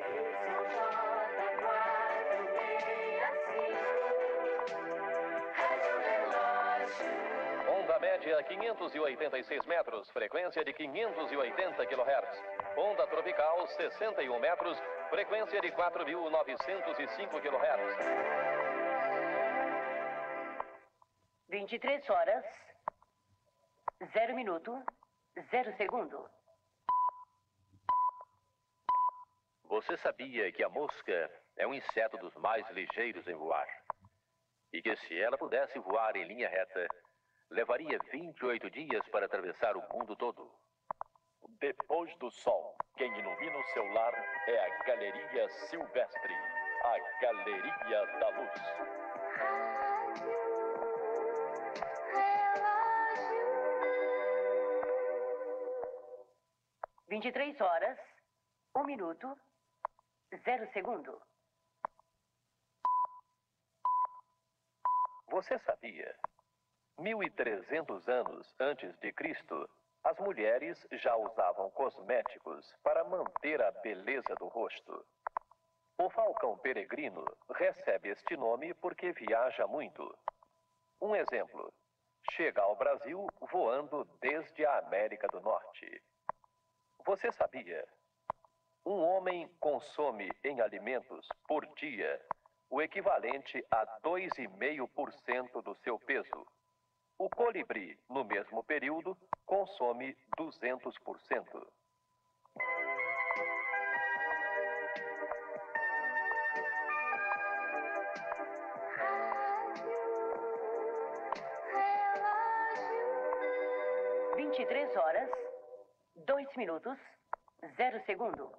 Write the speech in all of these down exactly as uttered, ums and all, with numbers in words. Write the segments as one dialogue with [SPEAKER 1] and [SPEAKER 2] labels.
[SPEAKER 1] Onda média quinhentos e oitenta e seis metros, frequência de quinhentos e oitenta quilohertz. Onda tropical sessenta e um metros, frequência de quatro mil novecentos e cinco quilohertz.
[SPEAKER 2] vinte e três horas, zero minuto, zero segundo.
[SPEAKER 3] Você sabia que a mosca é um inseto dos mais ligeiros em voar? E que se ela pudesse voar em linha reta, levaria vinte e oito dias para atravessar o mundo todo?
[SPEAKER 4] Depois do sol, quem ilumina o seu lar é a Galeria Silvestre, a Galeria da Luz.
[SPEAKER 2] vinte e três horas, um minuto, zero segundo.
[SPEAKER 3] Você sabia? mil e trezentos anos antes de Cristo, as mulheres já usavam cosméticos para manter a beleza do rosto. O falcão peregrino recebe este nome porque viaja muito. Um exemplo: chega ao Brasil voando desde a América do Norte. Você sabia? Um homem consome em alimentos por dia o equivalente a dois vírgula cinco por cento do seu peso. O colibri, no mesmo período, consome duzentos por cento.
[SPEAKER 2] vinte e três horas, dois minutos, zero segundo.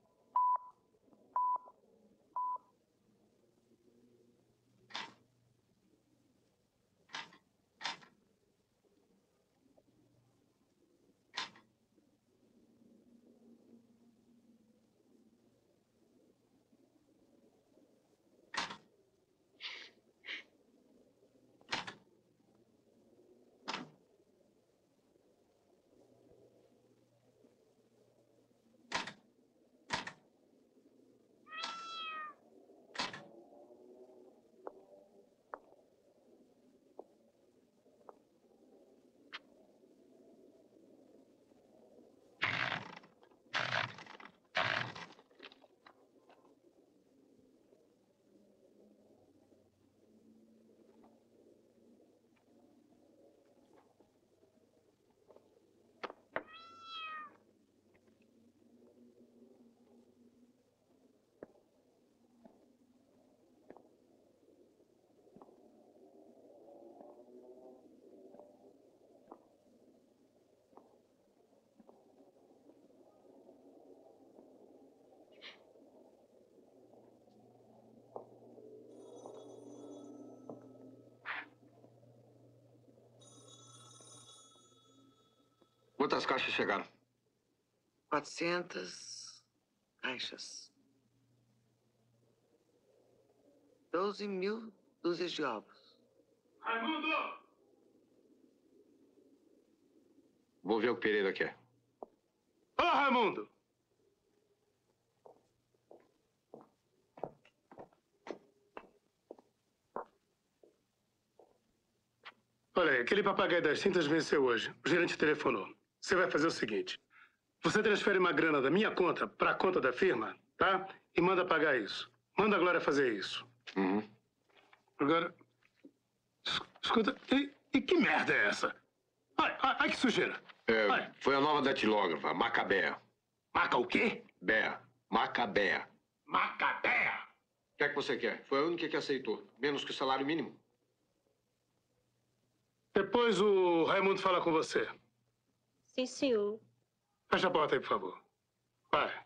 [SPEAKER 5] Quantas caixas chegaram?
[SPEAKER 6] Quatrocentas caixas. Doze mil dúzias de ovos.
[SPEAKER 5] Raimundo! Vou ver o que o Pereira quer.
[SPEAKER 7] Ô, Raimundo! Olha aí, aquele papagaio das tintas venceu hoje. O gerente telefonou. Você vai fazer o seguinte. Você transfere uma grana da minha conta para a conta da firma, tá? E manda pagar isso. Manda a Glória fazer isso.
[SPEAKER 5] Uhum.
[SPEAKER 7] Agora... Escuta, e, e que merda é essa? Ai, ai, ai que sujeira.
[SPEAKER 5] É, ai. Foi a nova datilógrafa, Macabea.
[SPEAKER 7] Maca o quê?
[SPEAKER 5] Bea. Macabea.
[SPEAKER 7] Macabea?
[SPEAKER 5] O que é que você quer? Foi a única que aceitou. Menos que o salário mínimo.
[SPEAKER 7] Depois o Raimundo fala com você.
[SPEAKER 8] Sim, senhor.
[SPEAKER 7] Fecha a porta aí, por favor. Vai.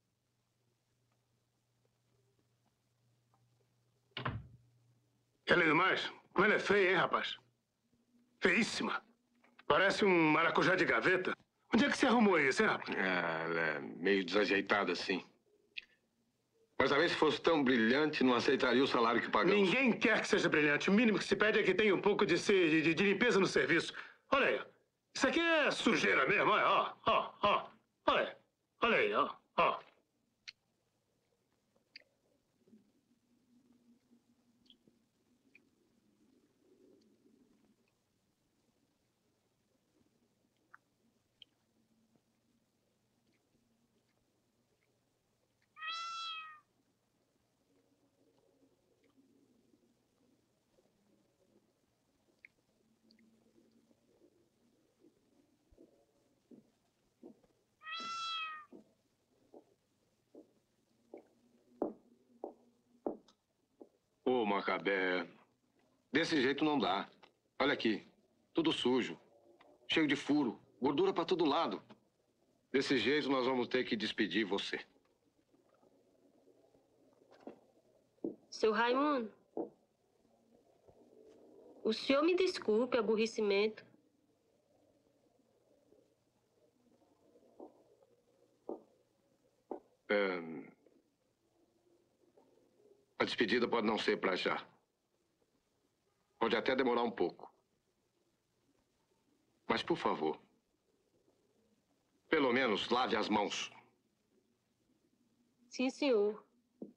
[SPEAKER 7] E além do mais, como ela é feia, hein, rapaz? Feíssima. Parece um maracujá de gaveta. Onde é que você arrumou isso, hein, rapaz?
[SPEAKER 5] É, ela é meio desajeitada, assim. Mas talvez se fosse tão brilhante, não aceitaria o salário que pagamos.
[SPEAKER 7] Ninguém quer que seja brilhante. O mínimo que se pede é que tenha um pouco de, de, de, de limpeza no serviço. Olha aí. Isso aqui é sujeira mesmo. Olha, ó, ó, ó. Olha aí. Olha aí, ó, ó.
[SPEAKER 5] Macabé. Desse jeito não dá. Olha aqui, tudo sujo, cheio de furo, gordura para todo lado. Desse jeito nós vamos ter que despedir você.
[SPEAKER 8] Seu Raimundo, o senhor me desculpe, aborrecimento.
[SPEAKER 5] É... A despedida pode não ser para já. Pode até demorar um pouco. Mas, por favor, pelo menos lave as mãos.
[SPEAKER 8] Sim, senhor.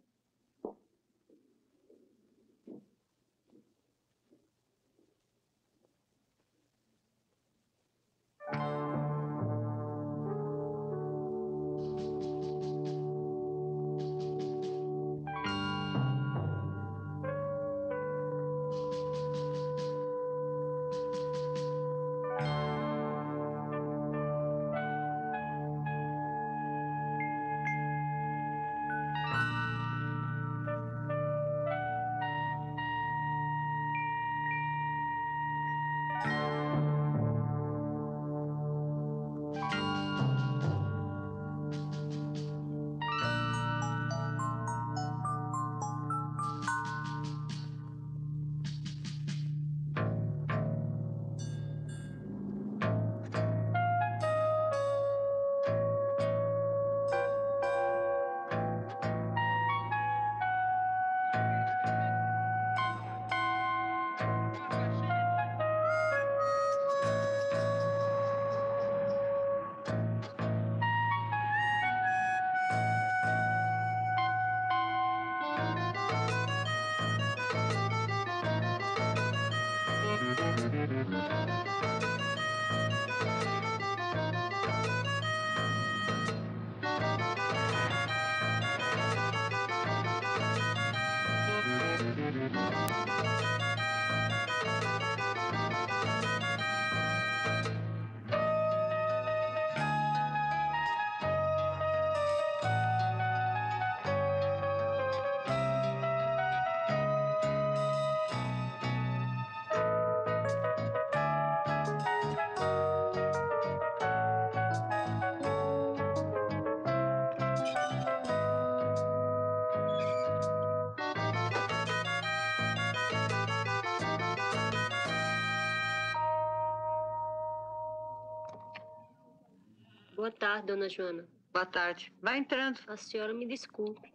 [SPEAKER 8] Boa tarde, dona Joana.
[SPEAKER 9] Boa tarde. Vai entrando.
[SPEAKER 8] A senhora me desculpe.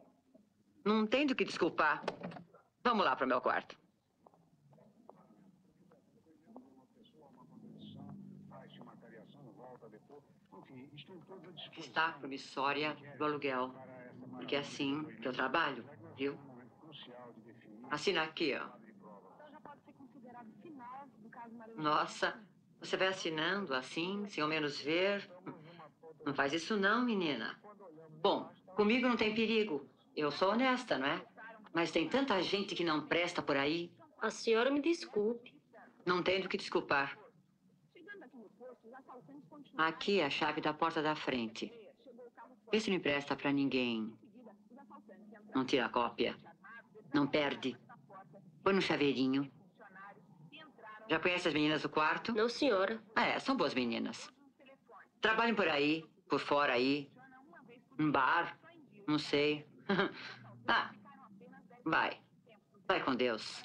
[SPEAKER 9] Não tem do que desculpar. Vamos lá para o meu quarto. Está promissória do aluguel. Porque é assim que eu trabalho, viu? Assina aqui, ó. Nossa, você vai assinando assim, sem ao menos ver? Não faz isso não, menina. Bom, comigo não tem perigo. Eu sou honesta, não é? Mas tem tanta gente que não presta por aí.
[SPEAKER 8] A senhora me desculpe.
[SPEAKER 9] Não tem do que desculpar. Aqui é a chave da porta da frente. Vê se não empresta pra ninguém. Não tira cópia. Não perde. Põe no chaveirinho. Já conhece as meninas do quarto?
[SPEAKER 8] Não, senhora.
[SPEAKER 9] É, são boas meninas. Trabalham por aí, por fora aí. Um bar, não sei. Ah, vai. Vai com Deus.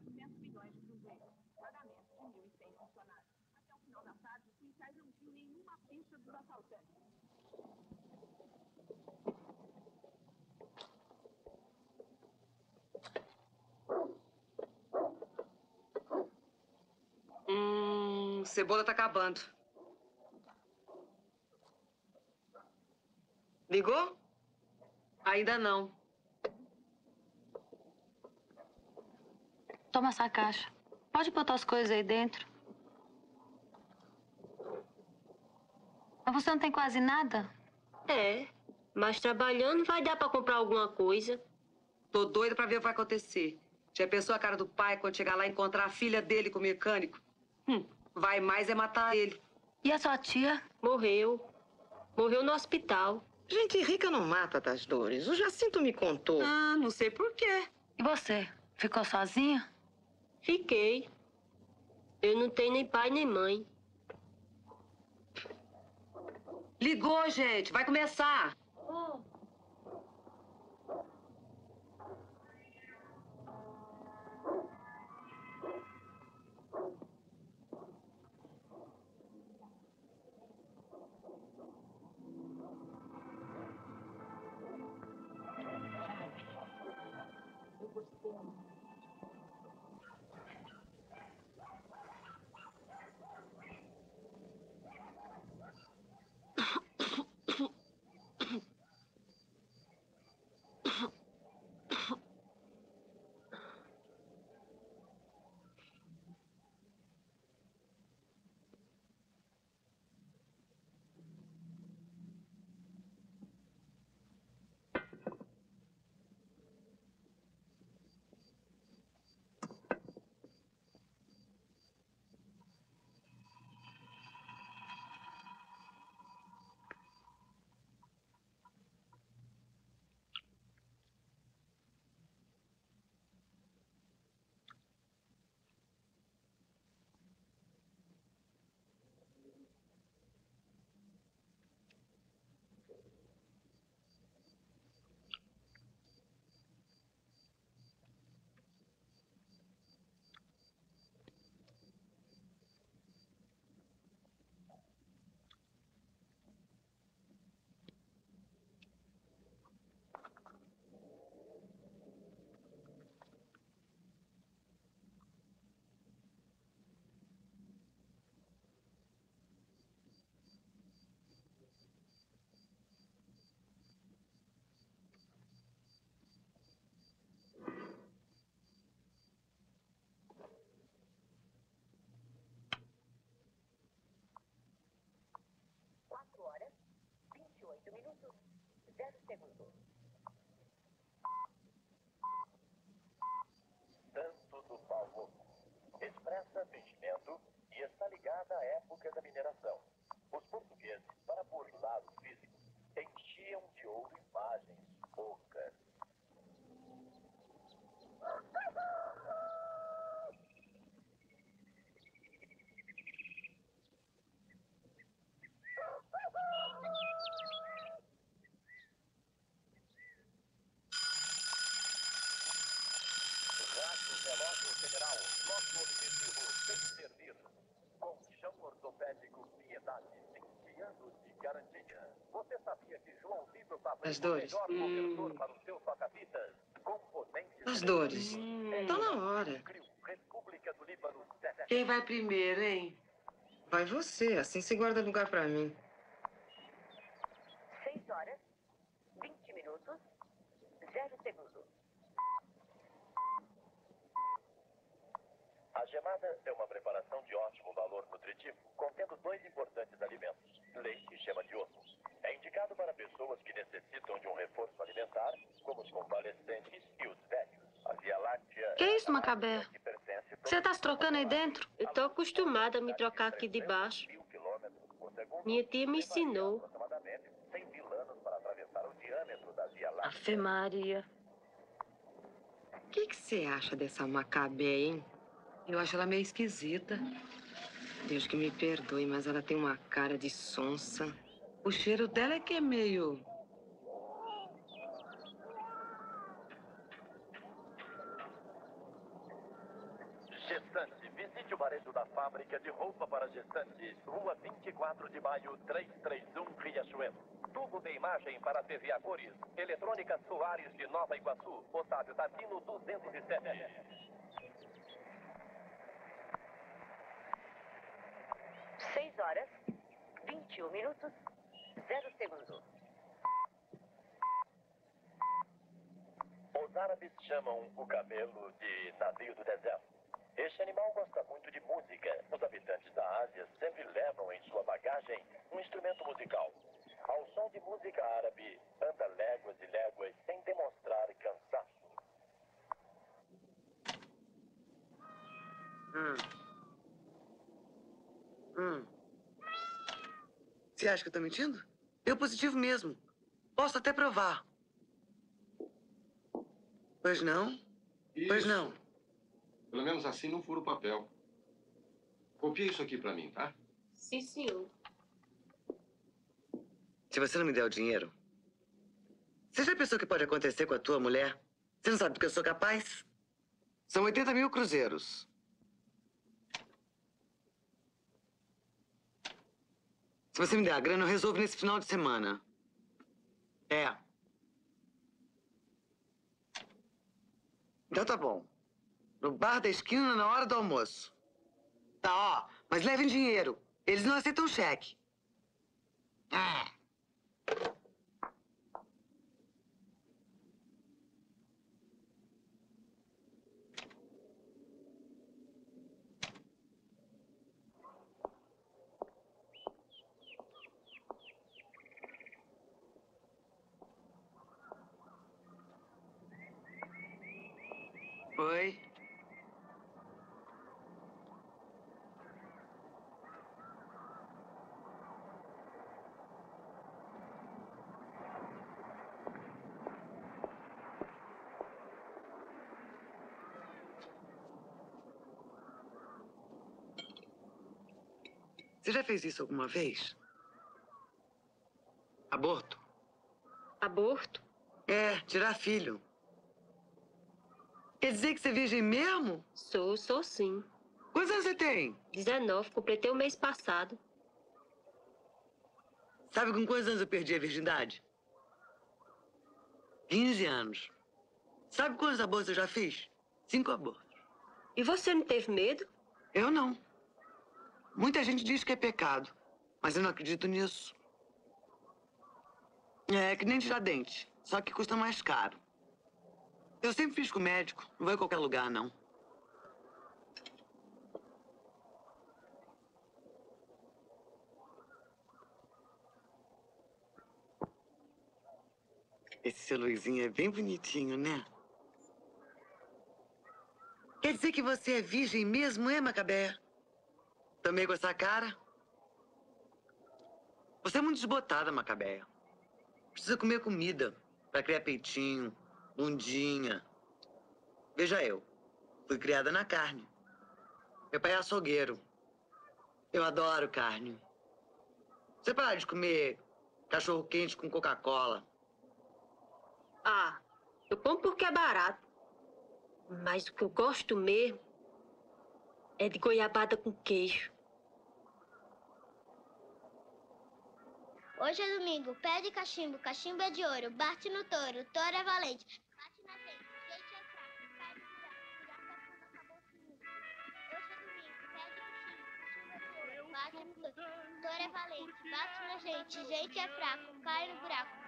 [SPEAKER 6] Hum, cebola tá acabando. Ligou? Ainda não.
[SPEAKER 10] Toma essa caixa. Pode botar as coisas aí dentro. Mas você não tem quase nada?
[SPEAKER 8] É, mas trabalhando vai dar pra comprar alguma coisa.
[SPEAKER 6] Tô doida pra ver o que vai acontecer. Já pensou a cara do pai quando chegar lá e encontrar a filha dele com o mecânico? Hum, vai mais é matar ele.
[SPEAKER 10] E a sua tia?
[SPEAKER 8] Morreu. Morreu no hospital.
[SPEAKER 11] Gente rica não mata das dores. O Jacinto me contou.
[SPEAKER 6] Ah, não sei por quê.
[SPEAKER 10] E você? Ficou sozinha?
[SPEAKER 8] Fiquei. Eu não tenho nem pai nem mãe.
[SPEAKER 6] Ligou, gente. Vai começar.
[SPEAKER 8] Oh.
[SPEAKER 4] Santo do Paulo. Expressa vestimento e está ligada à época da mineração. Os portugueses, para burlar o físico, enchiam de ouro imagens poucas. Relógio Federal, nosso objetivo tem que servir. Colchão ortopédico Piedade, vinte anos de garantia. Você sabia que João Vitor fabrica
[SPEAKER 6] As dores.
[SPEAKER 4] o melhor
[SPEAKER 6] Hum.
[SPEAKER 4] cobertor para o seu toca-fitas? Componentes...
[SPEAKER 6] As dores. Estão na hora.
[SPEAKER 4] República do Líbano, dezessete.
[SPEAKER 6] Quem vai primeiro, hein? Vai você, assim você guarda lugar pra mim.
[SPEAKER 2] seis horas, vinte minutos, zero segundos.
[SPEAKER 4] A gemada é uma preparação de ótimo valor nutritivo, contendo dois importantes alimentos, leite e gema de osso. É indicado para pessoas que necessitam de um reforço alimentar, como os convalescentes e os velhos. A Via Láctea...
[SPEAKER 10] Que isso, Macabé? Você tá se trocando aí dentro?
[SPEAKER 8] Eu tô acostumada a me trocar aqui de baixo. Minha tia me ensinou.
[SPEAKER 10] Ave Maria.
[SPEAKER 6] O que que você acha dessa Macabé, hein? Eu acho ela meio esquisita. Deus que me perdoe, mas ela tem uma cara de sonsa. O cheiro dela é que é meio...
[SPEAKER 4] Gestante, visite o varejo da fábrica de roupa para gestantes, Rua vinte e quatro de maio, trezentos e trinta e um, Riachuelo.
[SPEAKER 1] Tubo de imagem para T V a cores. Eletrônica Soares de Nova Iguaçu. Otávio Tadino, duzentos e sete.
[SPEAKER 2] seis horas, vinte e um minutos, zero segundos.
[SPEAKER 4] Os árabes chamam o camelo de navio do deserto. Este animal gosta muito de música. Os habitantes da Ásia sempre levam em sua bagagem um instrumento musical. Ao som de música árabe, anda léguas e léguas sem demonstrar cansaço.
[SPEAKER 6] Hum. Hum. Você acha que eu tô mentindo? Deu positivo mesmo. Posso até provar. Pois não?
[SPEAKER 5] Isso.
[SPEAKER 6] Pois não.
[SPEAKER 5] Pelo menos assim não fura o papel. Copia isso aqui pra mim, tá?
[SPEAKER 8] Sim, senhor.
[SPEAKER 6] Se você não me der o dinheiro... Você já pensou o que pode acontecer com a tua mulher? Você não sabe do que eu sou capaz? São oitenta mil cruzeiros. Se você me der a grana, eu resolvo nesse final de semana. É. Então tá bom. No bar da esquina, na hora do almoço. Tá, ó. Mas levem dinheiro. Eles não aceitam cheque. Ah. Oi. Você já fez isso alguma vez? Aborto?
[SPEAKER 8] Aborto?
[SPEAKER 6] É, tirar filho. Quer dizer que você é virgem mesmo?
[SPEAKER 8] Sou, sou sim.
[SPEAKER 6] Quantos anos você tem?
[SPEAKER 8] dezenove, completei o mês passado.
[SPEAKER 6] Sabe com quantos anos eu perdi a virgindade? quinze anos. Sabe quantos abortos eu já fiz? Cinco abortos.
[SPEAKER 8] E você não teve medo?
[SPEAKER 6] Eu não. Muita gente diz que é pecado, mas eu não acredito nisso. É que nem tirar dente, só que custa mais caro. Eu sempre fiz com médico, não vou em qualquer lugar, não. Esse seu Luizinho é bem bonitinho, né? Quer dizer que você é virgem mesmo, é, Macabé? Também com essa cara? Você é muito desbotada, Macabéia. Precisa comer comida pra criar peitinho, bundinha. Veja eu, fui criada na carne. Meu pai é açougueiro. Eu adoro carne. Você para de comer cachorro quente com Coca-Cola.
[SPEAKER 8] Ah, eu como porque é barato. Mas o que eu gosto mesmo é de goiabada com queijo.
[SPEAKER 11] Hoje é domingo, pede cachimbo, cachimbo é de ouro, bate no touro, touro é valente. Bate na gente, gente é fraco, cai no buraco, buraco é fundo, acabou o domingo. Hoje é domingo, pede cachimbo, cachimbo é de ouro, bate no touro, touro é valente. Bate na gente, gente é fraco, cai no buraco.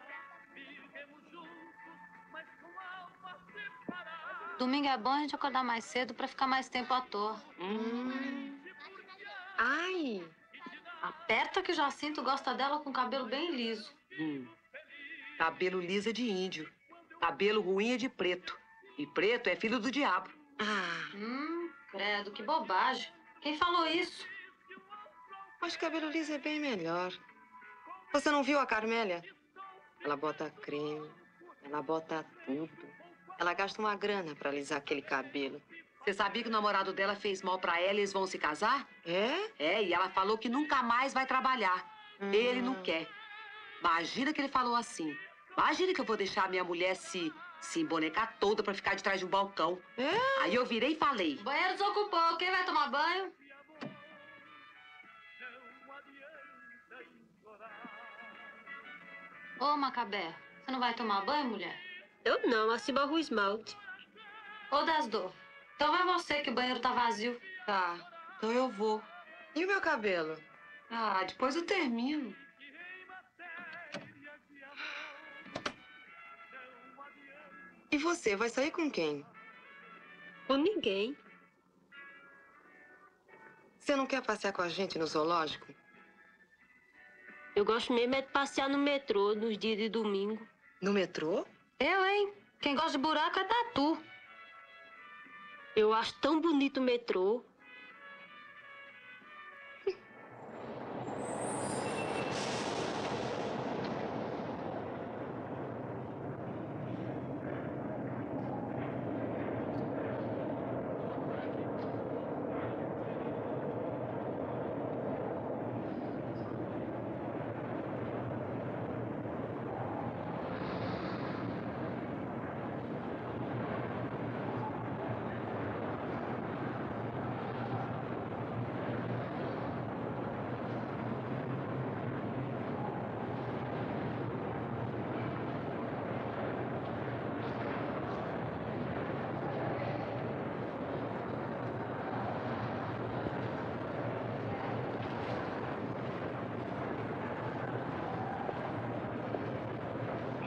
[SPEAKER 10] Domingo é bom a gente acordar mais cedo pra ficar mais tempo à toa.
[SPEAKER 6] Hum. Ai!
[SPEAKER 10] Aperta que Jacinto gosta dela com cabelo bem liso.
[SPEAKER 6] Hum. Cabelo liso é de índio. Cabelo ruim é de preto. E preto é filho do diabo. Ah.
[SPEAKER 10] Hum, credo, que bobagem. Quem falou isso?
[SPEAKER 6] Mas cabelo liso é bem melhor. Você não viu a Carmélia? Ela bota creme, ela bota tudo. Ela gasta uma grana pra alisar aquele cabelo. Você sabia que o namorado dela fez mal pra ela e eles vão se casar? É? É, e ela falou que nunca mais vai trabalhar. Hum. Ele não quer. Imagina que ele falou assim. Imagina que eu vou deixar a minha mulher se, se embonecar toda pra ficar de trás de um balcão. É? Aí eu virei e falei.
[SPEAKER 10] O banheiro desocupou. Quem vai tomar banho? Ô, Macabé, você não vai tomar banho, mulher?
[SPEAKER 8] Eu não, assim barro o esmalte.
[SPEAKER 10] Ô, Dasdor, então é você que o banheiro tá vazio.
[SPEAKER 6] Tá, então eu vou. E o meu cabelo?
[SPEAKER 10] Ah, depois eu termino.
[SPEAKER 6] E você, vai sair com quem?
[SPEAKER 8] Com ninguém.
[SPEAKER 6] Você não quer passear com a gente no zoológico?
[SPEAKER 8] Eu gosto mesmo é de passear no metrô nos dias de domingo.
[SPEAKER 6] No metrô?
[SPEAKER 10] Eu, hein? Quem gosta de buraco é tatu.
[SPEAKER 8] Eu acho tão bonito o metrô.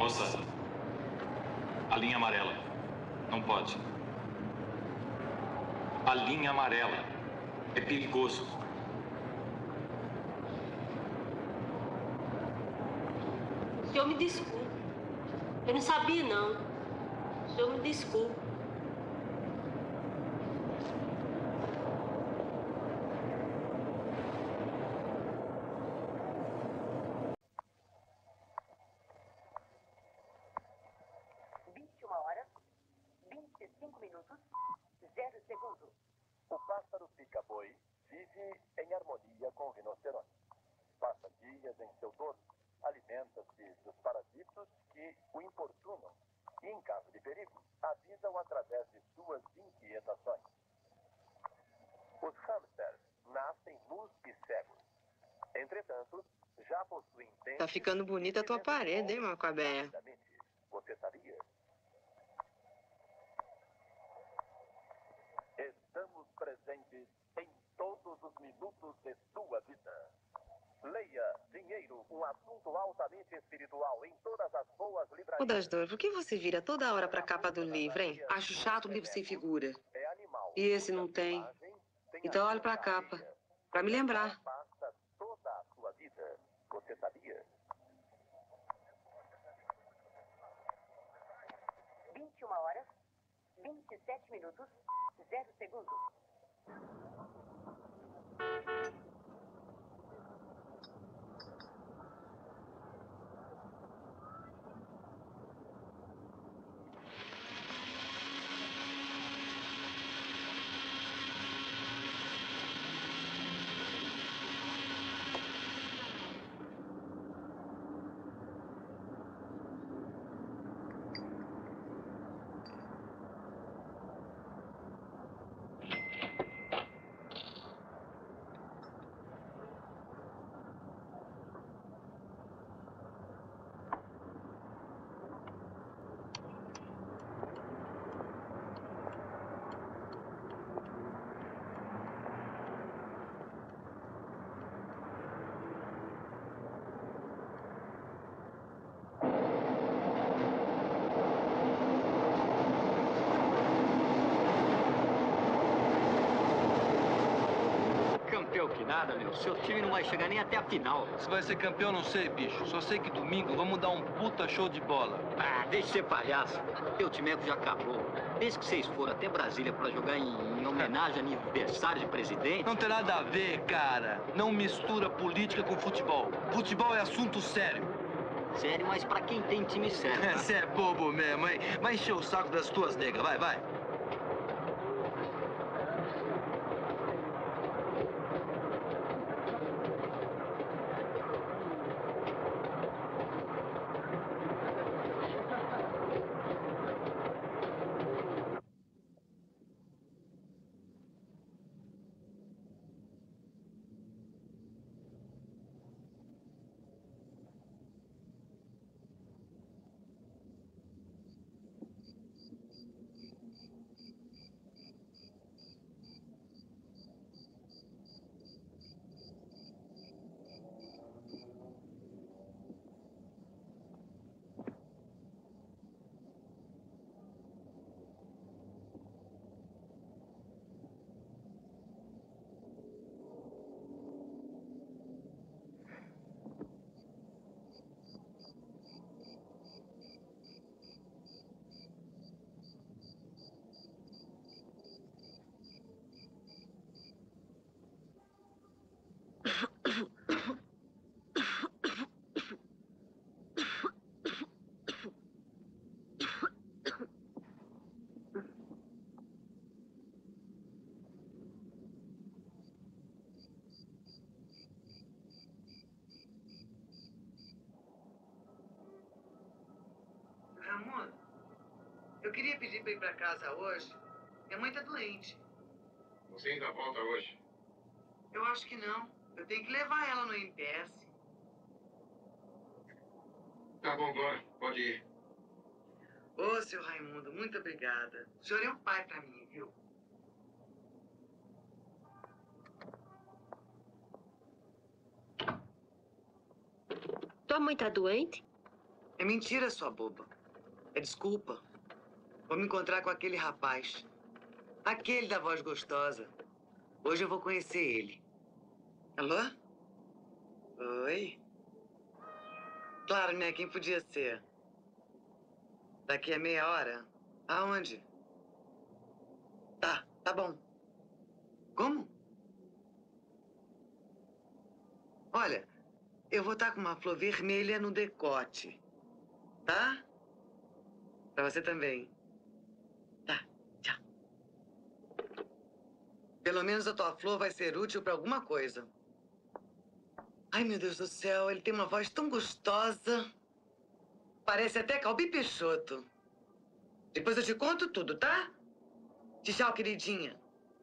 [SPEAKER 12] Moça, a linha amarela. Não pode. A linha amarela. É perigoso.
[SPEAKER 8] O senhor me desculpe. Eu não sabia, não. O senhor me desculpe.
[SPEAKER 2] vinte e uma horas, vinte e cinco minutos, zero segundos.
[SPEAKER 4] O pássaro pica-boi vive em harmonia com o rinoceronte. Passa dias em seu dorso, alimenta-se dos parasitos que o importunam e, em caso de perigo, avisam através de suas inquietações. Os hamsters nascem nus e cegos. Entretanto, já possuem dentes...
[SPEAKER 6] Tá ficando bonita a tua parede, hein, Macabéia?
[SPEAKER 4] Você sabia? Estamos presentes em todos os minutos de sua vida. Leia Dinheiro, um assunto altamente espiritual em todas as boas livrarias.
[SPEAKER 6] Ô, Dasdor, por que você vira toda hora pra capa do livro, hein? Acho chato um livro sem figura. E esse não tem. Então olha pra capa, pra me lembrar.
[SPEAKER 4] Passa toda a sua vida. Você sabia?
[SPEAKER 2] vinte e uma horas, vinte e sete minutos, zero segundos.
[SPEAKER 13] Campeão que nada, meu. Seu time não vai chegar nem até a final.
[SPEAKER 14] Se vai ser campeão, não sei, bicho. Só sei que domingo vamos dar um puta show de bola.
[SPEAKER 13] Ah, deixa de ser palhaço. Teu timeco já acabou. Desde que vocês foram até Brasília pra jogar em, em homenagem a aniversário de presidente...
[SPEAKER 14] Não tem nada a ver, cara. Não mistura política com futebol. Futebol é assunto sério.
[SPEAKER 13] Sério, mas pra quem tem time sério.
[SPEAKER 14] Você é bobo mesmo, hein? Vai encher o saco das tuas negas. Vai, vai.
[SPEAKER 6] Ramon, eu queria pedir pra ir pra casa hoje. Minha mãe tá doente.
[SPEAKER 5] Você ainda volta hoje?
[SPEAKER 6] Eu acho que não. Eu tenho que levar ela no M P S.
[SPEAKER 5] Tá bom, Glória. Pode ir.
[SPEAKER 6] Ô, seu Raimundo, muito obrigada. O senhor é um pai pra mim, viu?
[SPEAKER 8] Tua mãe tá doente?
[SPEAKER 15] É mentira, sua boba. É desculpa. Vou me encontrar com aquele rapaz. Aquele da voz gostosa. Hoje eu vou conhecer ele. Alô? Oi? Claro, né? Quem podia ser? Daqui a meia hora? Aonde? Tá, tá bom. Como? Olha, eu vou estar com uma flor vermelha no decote. Tá? Pra você também. Tá, tchau. Pelo menos a tua flor vai ser útil pra alguma coisa. Ai, meu Deus do céu, ele tem uma voz tão gostosa. Parece até Calbi Peixoto. Depois eu te conto tudo, tá? Tchau, queridinha.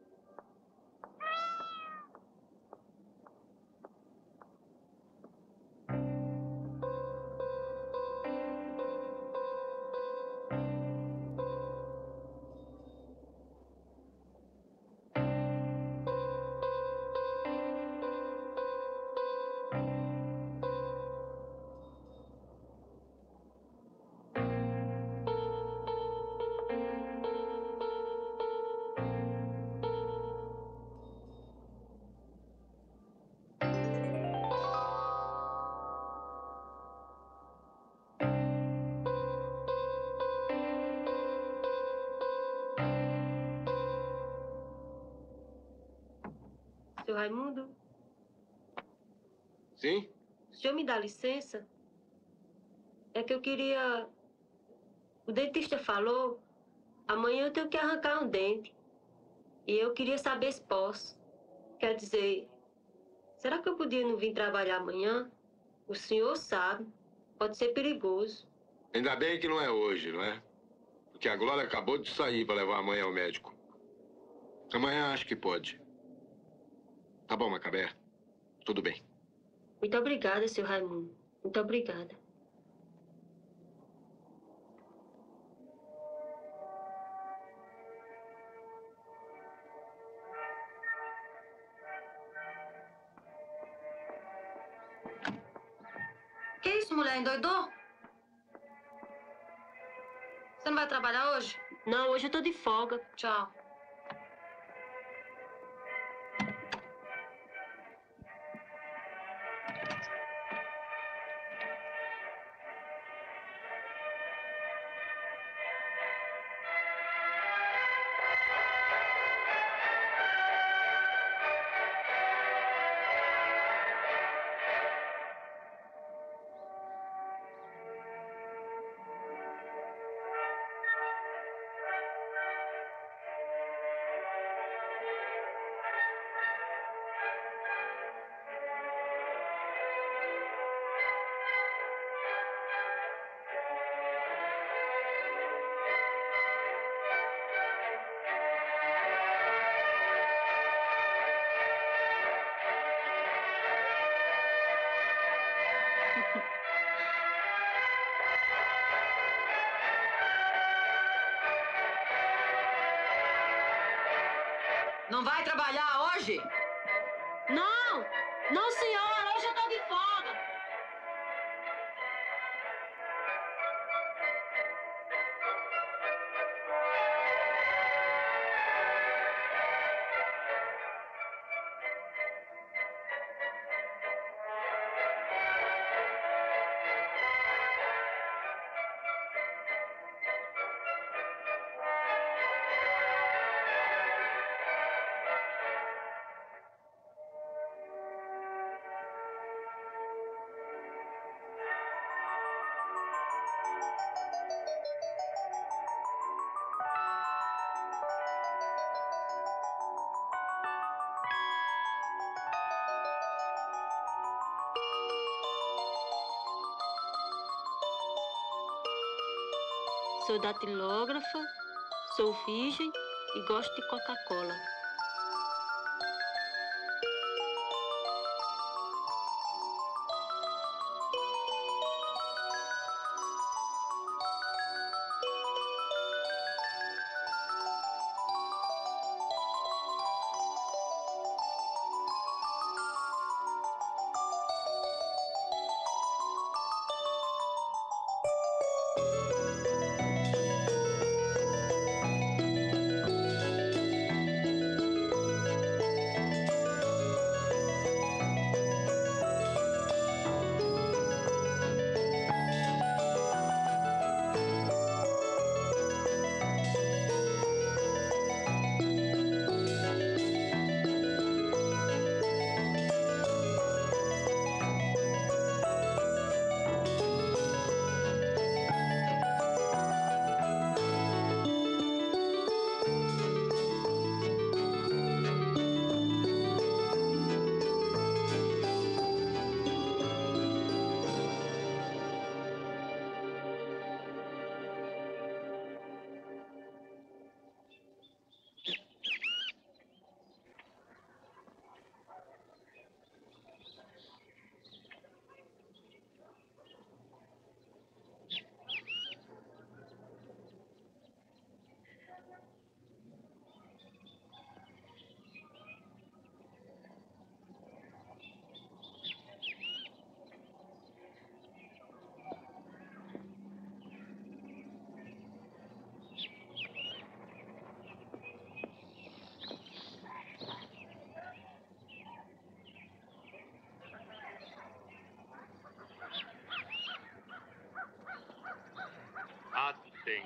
[SPEAKER 8] Seu Raimundo?
[SPEAKER 5] Sim?
[SPEAKER 8] O senhor me dá licença? É que eu queria... O dentista falou, amanhã eu tenho que arrancar um dente. E eu queria saber se posso. Quer dizer, será que eu podia não vir trabalhar amanhã? O senhor sabe, pode ser perigoso.
[SPEAKER 5] Ainda bem que não é hoje, não é? Porque a Glória acabou de sair para levar a mãe ao médico. Amanhã acho que pode. Tá bom, Macabé. Tudo bem.
[SPEAKER 8] Muito obrigada, seu Raimundo. Muito obrigada.
[SPEAKER 6] Que isso, mulher? Endoidou? Você não vai trabalhar hoje?
[SPEAKER 8] Não, hoje eu tô de folga.
[SPEAKER 6] Tchau.
[SPEAKER 15] Não vai trabalhar hoje?
[SPEAKER 8] Não! Não, senhora! Hoje eu tô de folga! Sou datilógrafa, sou virgem e gosto de Coca-Cola.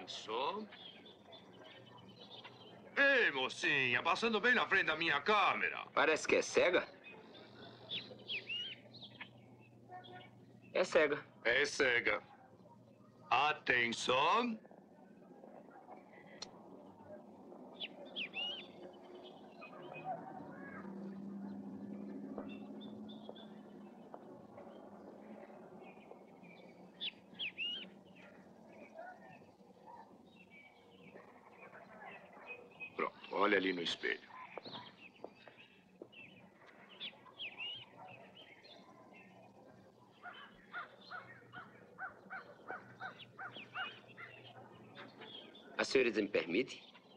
[SPEAKER 16] Atenção. Ei, mocinha, passando bem na frente da minha câmera.
[SPEAKER 17] Parece que é cega. É cega.
[SPEAKER 16] É cega. Atenção. Pronto, olha ali no espelho.
[SPEAKER 17] A senhorita me permite?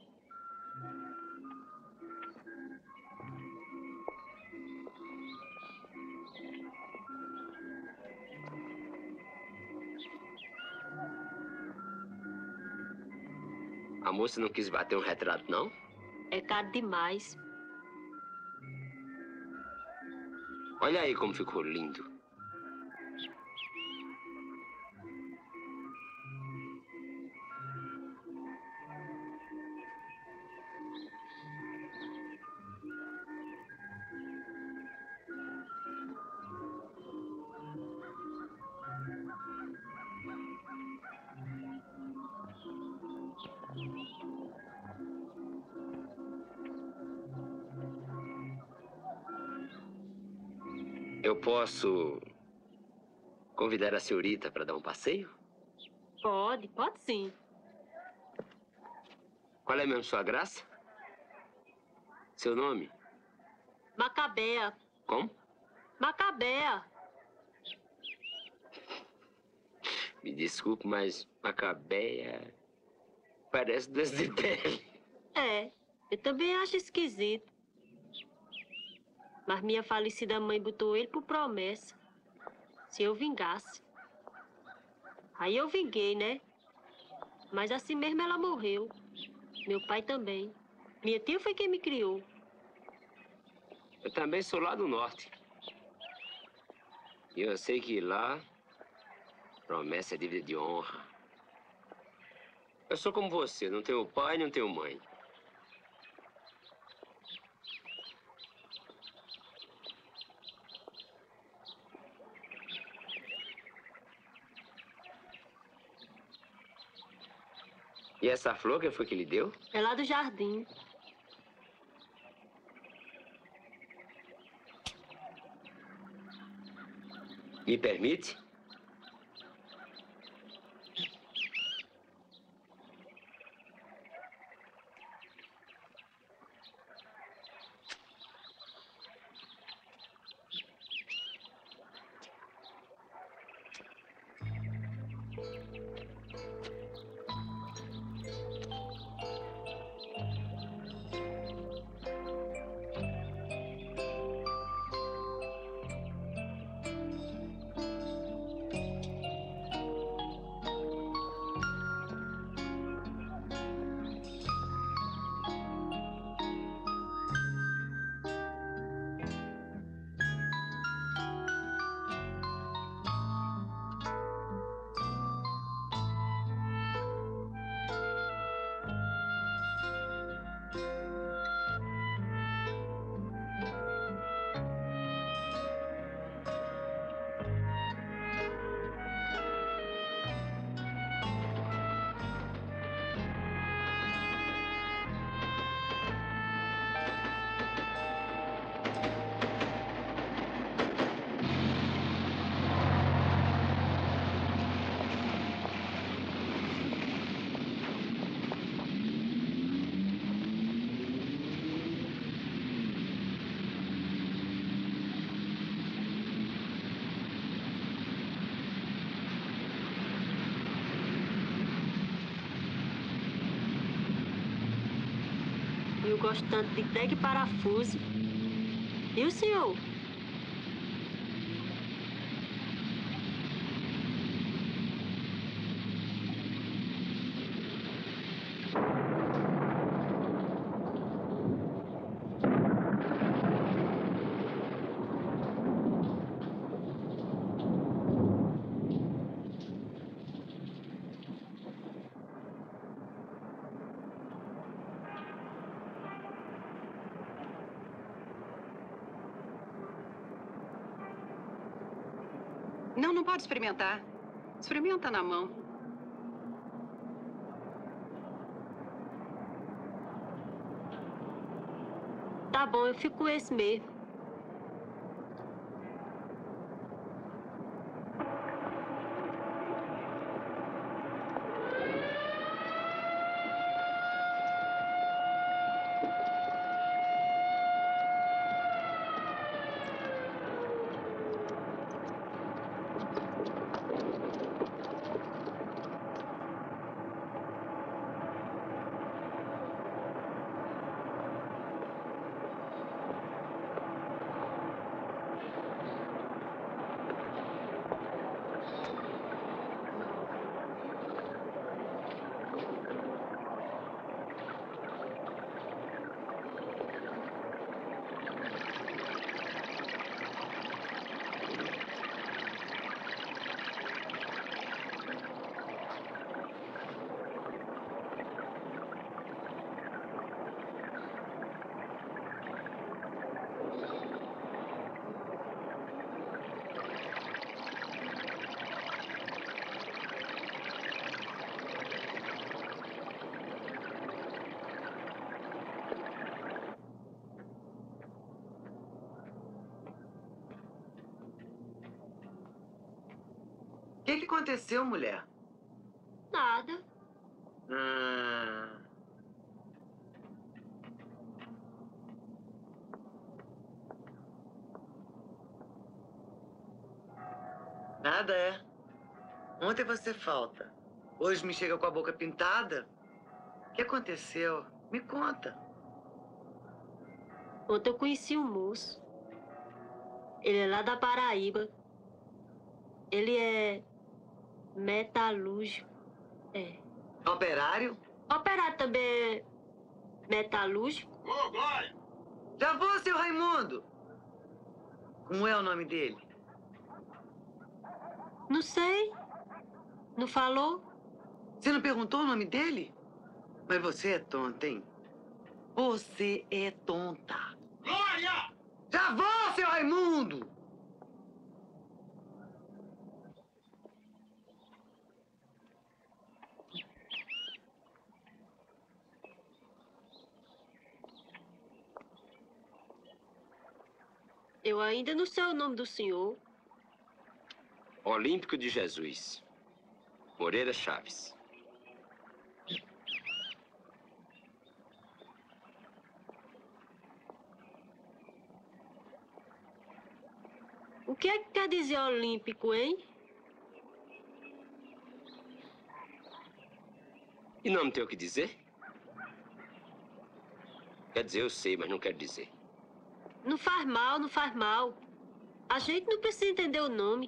[SPEAKER 17] A moça não quis bater um retrato, não?
[SPEAKER 8] É caro demais.
[SPEAKER 17] Olha aí como ficou lindo. Eu posso convidar a senhorita para dar um passeio?
[SPEAKER 8] Pode, pode sim.
[SPEAKER 17] Qual é mesmo sua graça? Seu nome?
[SPEAKER 8] Macabea.
[SPEAKER 17] Como?
[SPEAKER 8] Macabea.
[SPEAKER 17] Me desculpe, mas Macabeia parece Desdibele.
[SPEAKER 8] É, eu também acho esquisito. Mas minha falecida mãe botou ele por promessa. Se eu vingasse. Aí eu vinguei, né? Mas assim mesmo ela morreu. Meu pai também. Minha tia foi quem me criou.
[SPEAKER 17] Eu também sou lá do norte. E eu sei que lá, promessa é dívida de honra. Eu sou como você, não tenho pai, não tenho mãe. E essa flor, quem foi que lhe deu?
[SPEAKER 8] É lá do jardim.
[SPEAKER 17] Me permite?
[SPEAKER 8] Eu gosto tanto de prego e parafuso. E o senhor?
[SPEAKER 18] Não, não pode experimentar. Experimenta na mão.
[SPEAKER 8] Tá bom, eu fico com esse mesmo.
[SPEAKER 15] O que, que aconteceu, mulher?
[SPEAKER 8] Nada.
[SPEAKER 15] Hum... Nada, é? Ontem você falta. Hoje me chega com a boca pintada. O que aconteceu? Me conta.
[SPEAKER 8] Ontem eu conheci um moço. Ele é lá da Paraíba. Ele é metalúrgico. É.
[SPEAKER 15] Operário?
[SPEAKER 8] Operário também é metalúrgico.
[SPEAKER 16] Ô, Glória!
[SPEAKER 15] Já vou, seu Raimundo! Como é o nome dele?
[SPEAKER 8] Não sei. Não falou?
[SPEAKER 15] Você não perguntou o nome dele? Mas você é tonta, hein? Você é tonta.
[SPEAKER 16] Glória!
[SPEAKER 15] Já vou, seu Raimundo!
[SPEAKER 8] Eu ainda não sei o nome do senhor.
[SPEAKER 17] Olímpico de Jesus. Moreira Chaves.
[SPEAKER 8] O que é que quer dizer olímpico, hein?
[SPEAKER 17] E não tem o que dizer? Quer dizer, eu sei, mas não quero dizer.
[SPEAKER 8] Não faz mal, não faz mal. A gente não precisa entender o nome.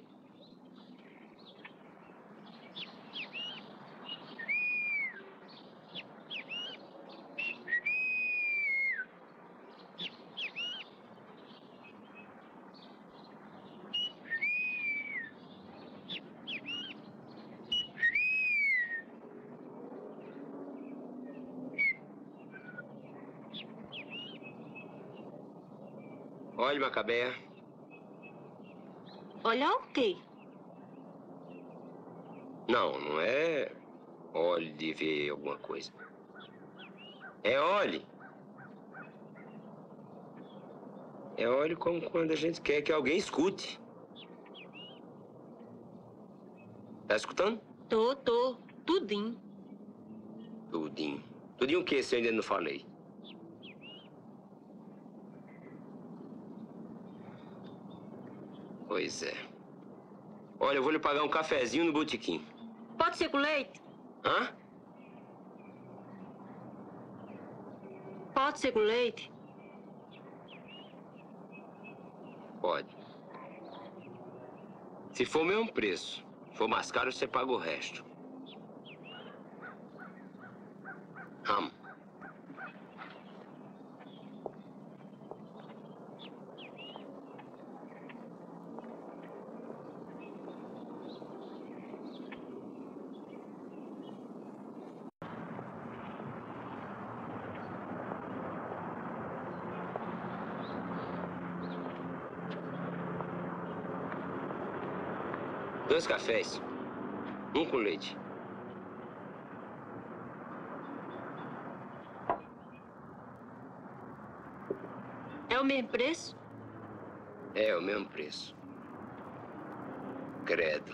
[SPEAKER 17] Olha, Macabeia.
[SPEAKER 8] Olhar o quê?
[SPEAKER 17] Não, não é olhe de ver alguma coisa. É olhe. É olhe como quando a gente quer que alguém escute. Tá escutando?
[SPEAKER 8] Tô, tô. Tudinho.
[SPEAKER 17] Tudinho. Tudinho o quê, se eu ainda não falei? Pois é. Olha, eu vou lhe pagar um cafezinho no botequim.
[SPEAKER 8] Pode ser com leite?
[SPEAKER 17] Hã?
[SPEAKER 8] Pode ser com leite?
[SPEAKER 17] Pode. Se for o mesmo preço, se for mais caro, você paga o resto. Vamos. Dois cafés. Um com leite.
[SPEAKER 8] É o mesmo preço?
[SPEAKER 17] É o mesmo preço. Credo.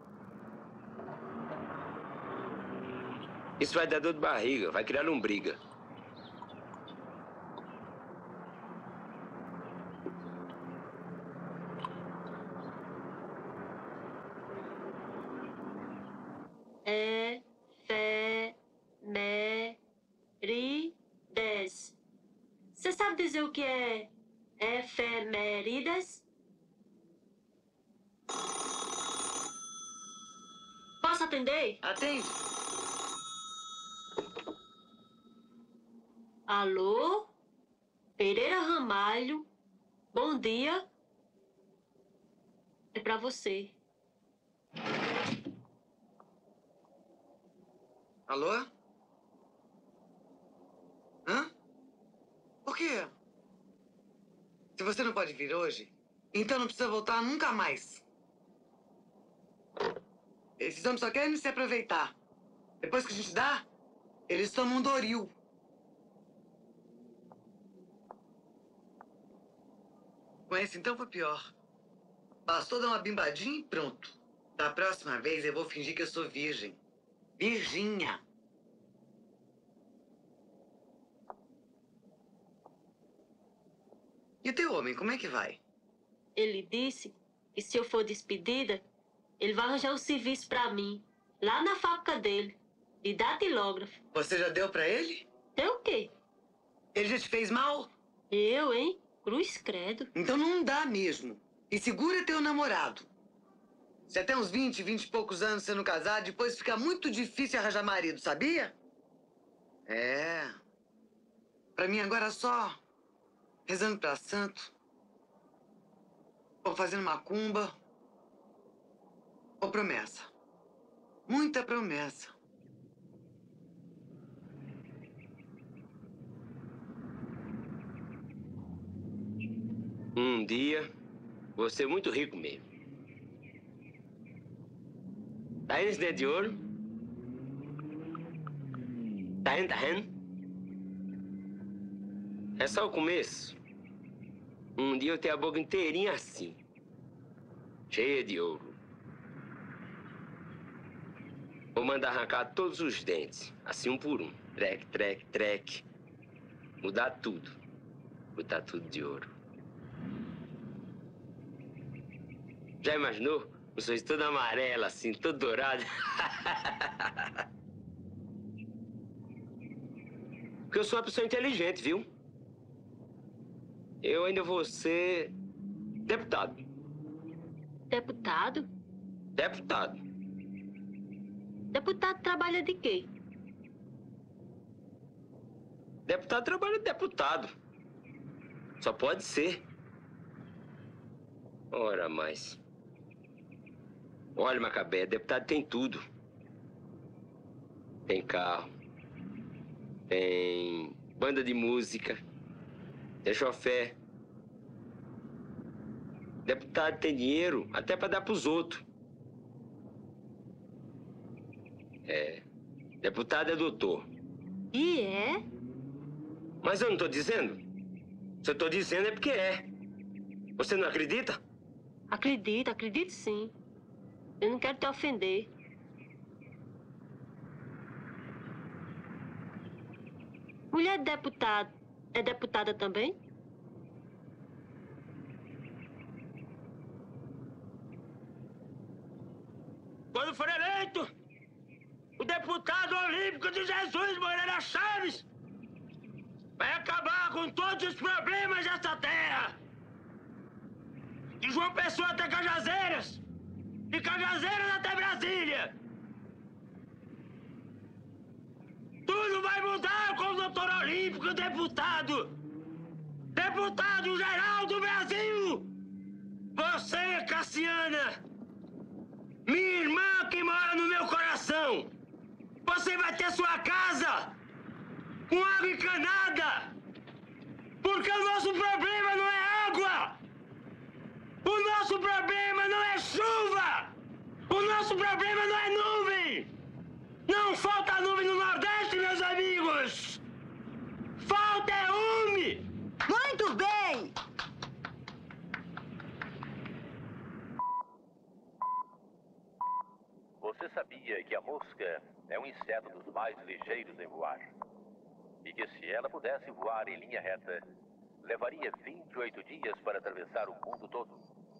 [SPEAKER 17] Isso vai dar dor de barriga, vai criar lombriga.
[SPEAKER 8] Efemérides. Você sabe dizer o que é efemérides? Posso atender?
[SPEAKER 15] Atende.
[SPEAKER 8] Alô? Pereira Ramalho. Bom dia. É pra você.
[SPEAKER 15] Alô? Hã? Por quê? Se você não pode vir hoje, então não precisa voltar nunca mais. Esses homens só querem se aproveitar. Depois que a gente dá, eles tomam um Doril. Com esse, então, foi pior. Bastou dar uma bimbadinha e pronto. Da próxima vez, eu vou fingir que eu sou virgem. Virginha. E o teu homem, como é que vai?
[SPEAKER 8] Ele disse que se eu for despedida, ele vai arranjar um serviço pra mim, lá na fábrica dele, de datilógrafo.
[SPEAKER 15] Você já deu pra ele?
[SPEAKER 8] Deu o quê?
[SPEAKER 15] Ele já te fez mal?
[SPEAKER 8] Eu, hein? Cruz credo.
[SPEAKER 15] Então não dá mesmo. E segura teu namorado. Se até uns vinte, vinte e poucos anos sendo casado, depois fica muito difícil arranjar marido, sabia? É. Pra mim agora é só rezando pra santo, ou fazendo macumba, ou promessa. Muita promessa.
[SPEAKER 17] Um dia, vou ser muito rico mesmo. Tá indo esse dedo de ouro? Tá indo, tá indo? É só o começo. Um dia eu tenho a boca inteirinha assim, cheia de ouro. Vou mandar arrancar todos os dentes, assim um por um. Treque, treque, treque. Mudar tudo. Botar tudo de ouro. Já imaginou? Um sorriso todo amarelo, assim, todo dourado. Porque eu sou uma pessoa inteligente, viu? Eu ainda vou ser deputado.
[SPEAKER 8] Deputado?
[SPEAKER 17] Deputado.
[SPEAKER 8] Deputado trabalha de quê?
[SPEAKER 17] Deputado trabalha de deputado. Só pode ser. Ora mais. Olha, Macabé, deputado tem tudo. Tem carro. Tem banda de música. Tem chofé. Deputado tem dinheiro até para dar pros outros. É. Deputado é doutor.
[SPEAKER 8] E é?
[SPEAKER 17] Mas eu não tô dizendo. Se eu tô dizendo é porque é. Você não acredita?
[SPEAKER 8] Acredito, acredito sim. Eu não quero te ofender. Mulher de deputado é deputada também?
[SPEAKER 17] Quando for eleito, o deputado olímpico de Jesus Moreira Chaves vai acabar com todos os problemas desta terra. De João Pessoa até Cajazeiras. De Cajazeiras até Brasília. Tudo vai mudar com o doutor Olímpico, deputado. Deputado geral do Brasil. Você, Cassiana, minha irmã que mora no meu coração. Você vai ter sua casa com água encanada. Porque o nosso problema não é água. O nosso problema não é chuva! Nosso problema não é nuvem! Não falta nuvem no Nordeste, meus amigos! Falta é ume!
[SPEAKER 15] Muito bem!
[SPEAKER 3] Você sabia que a mosca é um inseto dos mais ligeiros em voar? E que se ela pudesse voar em linha reta, levaria vinte e oito dias para atravessar o mundo todo?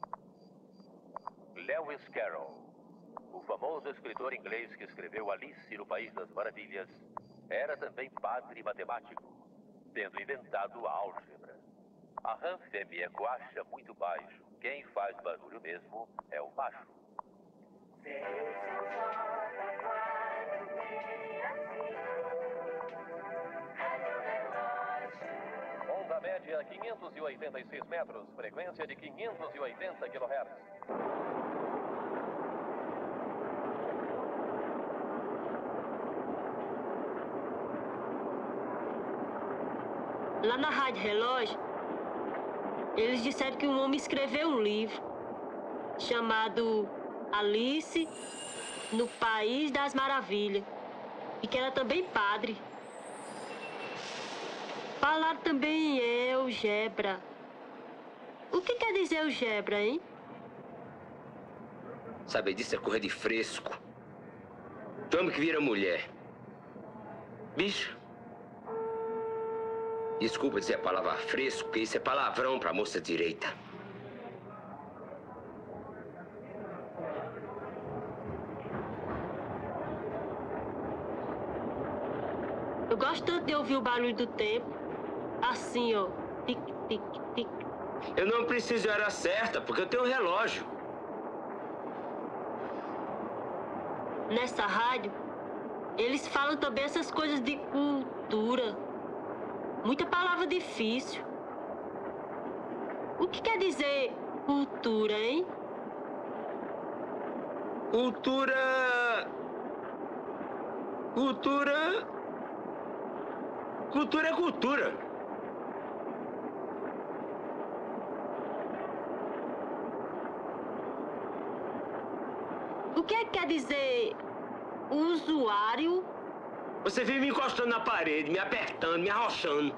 [SPEAKER 3] Lewis Carroll, o famoso escritor inglês que escreveu Alice no País das Maravilhas, era também padre matemático, tendo inventado a álgebra. A rã fêmea coacha muito baixo. Quem faz barulho mesmo é o macho.
[SPEAKER 1] Onda média quinhentos e oitenta e seis metros, frequência de quinhentos e oitenta quilohertz.
[SPEAKER 8] Lá na Rádio Relógio, eles disseram que um homem escreveu um livro chamado Alice no País das Maravilhas e que era também padre. Falaram também em algebra. O que quer dizer algebra, hein?
[SPEAKER 19] Saber disso é correr de fresco. Tome que vira mulher. Bicho. Desculpa dizer a palavra fresco, porque isso é palavrão pra moça direita.
[SPEAKER 8] Eu gosto tanto de ouvir o barulho do tempo. Assim, ó. Tic, tic, tic.
[SPEAKER 19] Eu não preciso de hora certa, porque eu tenho um relógio.
[SPEAKER 8] Nessa rádio, eles falam também essas coisas de cultura. Muita palavra difícil. O que quer dizer cultura, hein?
[SPEAKER 19] Cultura... Cultura... Cultura é cultura.
[SPEAKER 8] O que quer dizer usuário?
[SPEAKER 19] Você vive me encostando na parede, me apertando, me arrochando.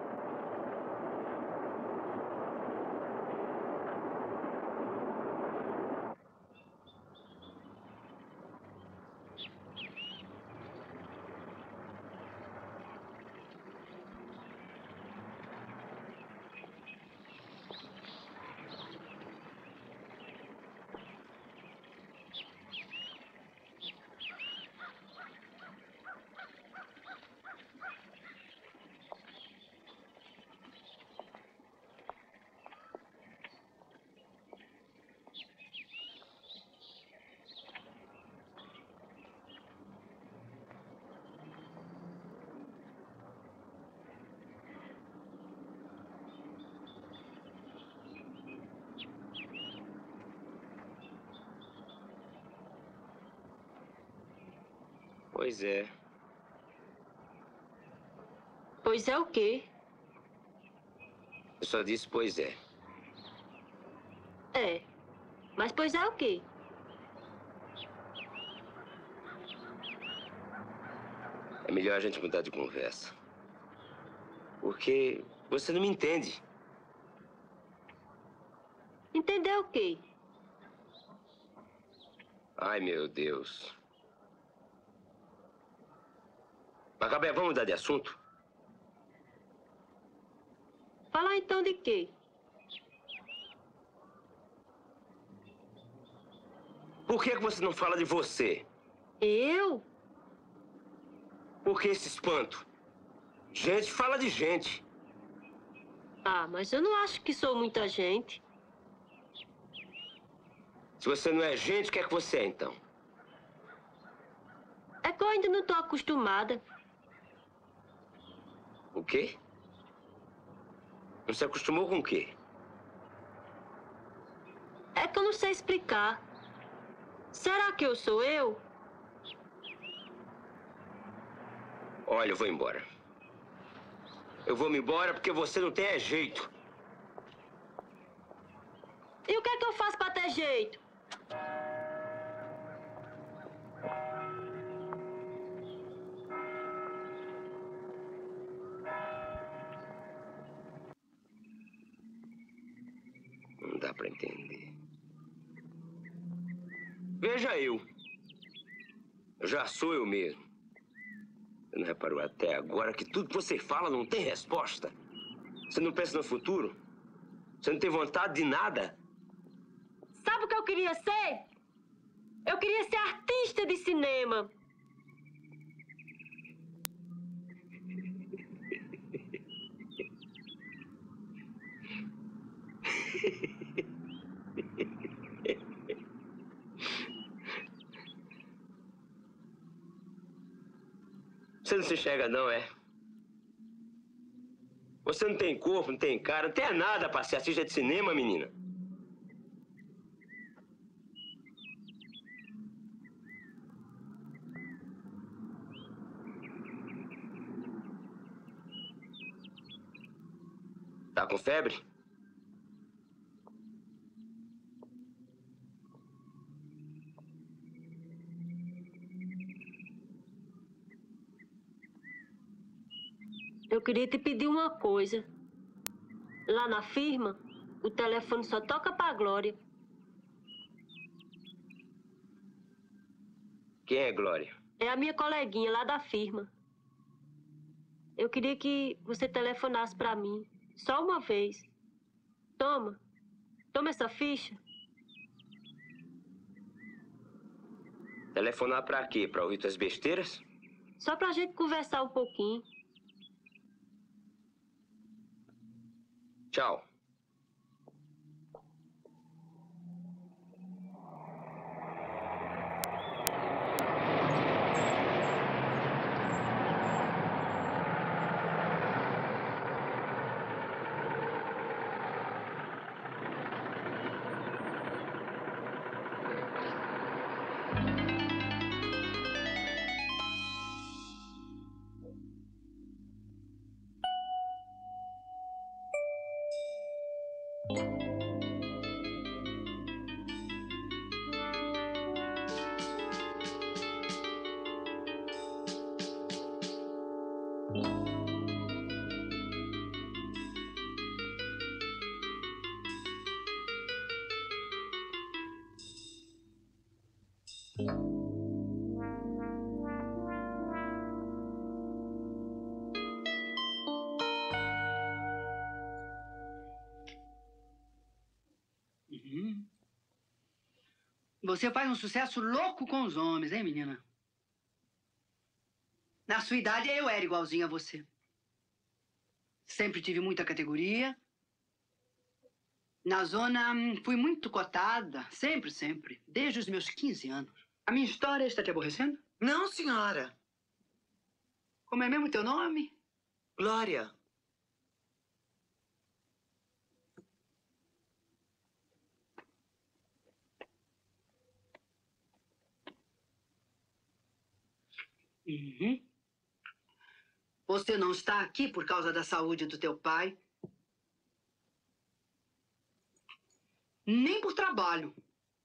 [SPEAKER 19] Pois é.
[SPEAKER 8] Pois é o quê?
[SPEAKER 19] Eu só disse pois é.
[SPEAKER 8] É. Mas pois é o quê?
[SPEAKER 19] É melhor a gente mudar de conversa. Porque você não me entende.
[SPEAKER 8] Entendeu o quê?
[SPEAKER 19] Ai, meu Deus. Macabé, vamos mudar de assunto?
[SPEAKER 8] Falar então de quê?
[SPEAKER 19] Por que que você não fala de você?
[SPEAKER 8] Eu?
[SPEAKER 19] Por que esse espanto? Gente fala de gente.
[SPEAKER 8] Ah, mas eu não acho que sou muita gente.
[SPEAKER 19] Se você não é gente, o que é que você é, então?
[SPEAKER 8] É que eu ainda não tô acostumada.
[SPEAKER 19] O quê? Você se acostumou com o quê?
[SPEAKER 8] É que eu não sei explicar. Será que eu sou eu?
[SPEAKER 19] Olha, eu vou embora. Eu vou me embora porque você não tem é jeito.
[SPEAKER 8] E o que é que eu faço pra ter jeito?
[SPEAKER 19] para entender. Veja eu. Eu já sou eu mesmo. Você não reparou até agora que tudo que você fala não tem resposta? Você não pensa no futuro? Você não tem vontade de nada?
[SPEAKER 8] Sabe o que eu queria ser? Eu queria ser artista de cinema.
[SPEAKER 19] Você não se enxerga, não, é? Você não tem corpo, não tem cara, não tem nada para ser artista de cinema, menina. Tá com febre?
[SPEAKER 8] Eu queria te pedir uma coisa. Lá na firma, o telefone só toca pra Glória.
[SPEAKER 19] Quem é Glória?
[SPEAKER 8] É a minha coleguinha lá da firma. Eu queria que você telefonasse pra mim. Só uma vez. Toma. Toma essa ficha.
[SPEAKER 19] Telefonar pra quê? Pra ouvir tuas besteiras?
[SPEAKER 8] Só pra gente conversar um pouquinho.
[SPEAKER 19] Tchau.
[SPEAKER 20] Uhum. Você faz um sucesso louco com os homens, hein, menina? Na sua idade, eu era igualzinho a você. Sempre tive muita categoria. Na zona, fui muito cotada. Sempre, sempre. Desde os meus quinze anos. A minha história está te aborrecendo?
[SPEAKER 15] Não, senhora.
[SPEAKER 20] Como é mesmo teu nome?
[SPEAKER 15] Glória.
[SPEAKER 20] Uhum. Você não está aqui por causa da saúde do teu pai. Nem por trabalho.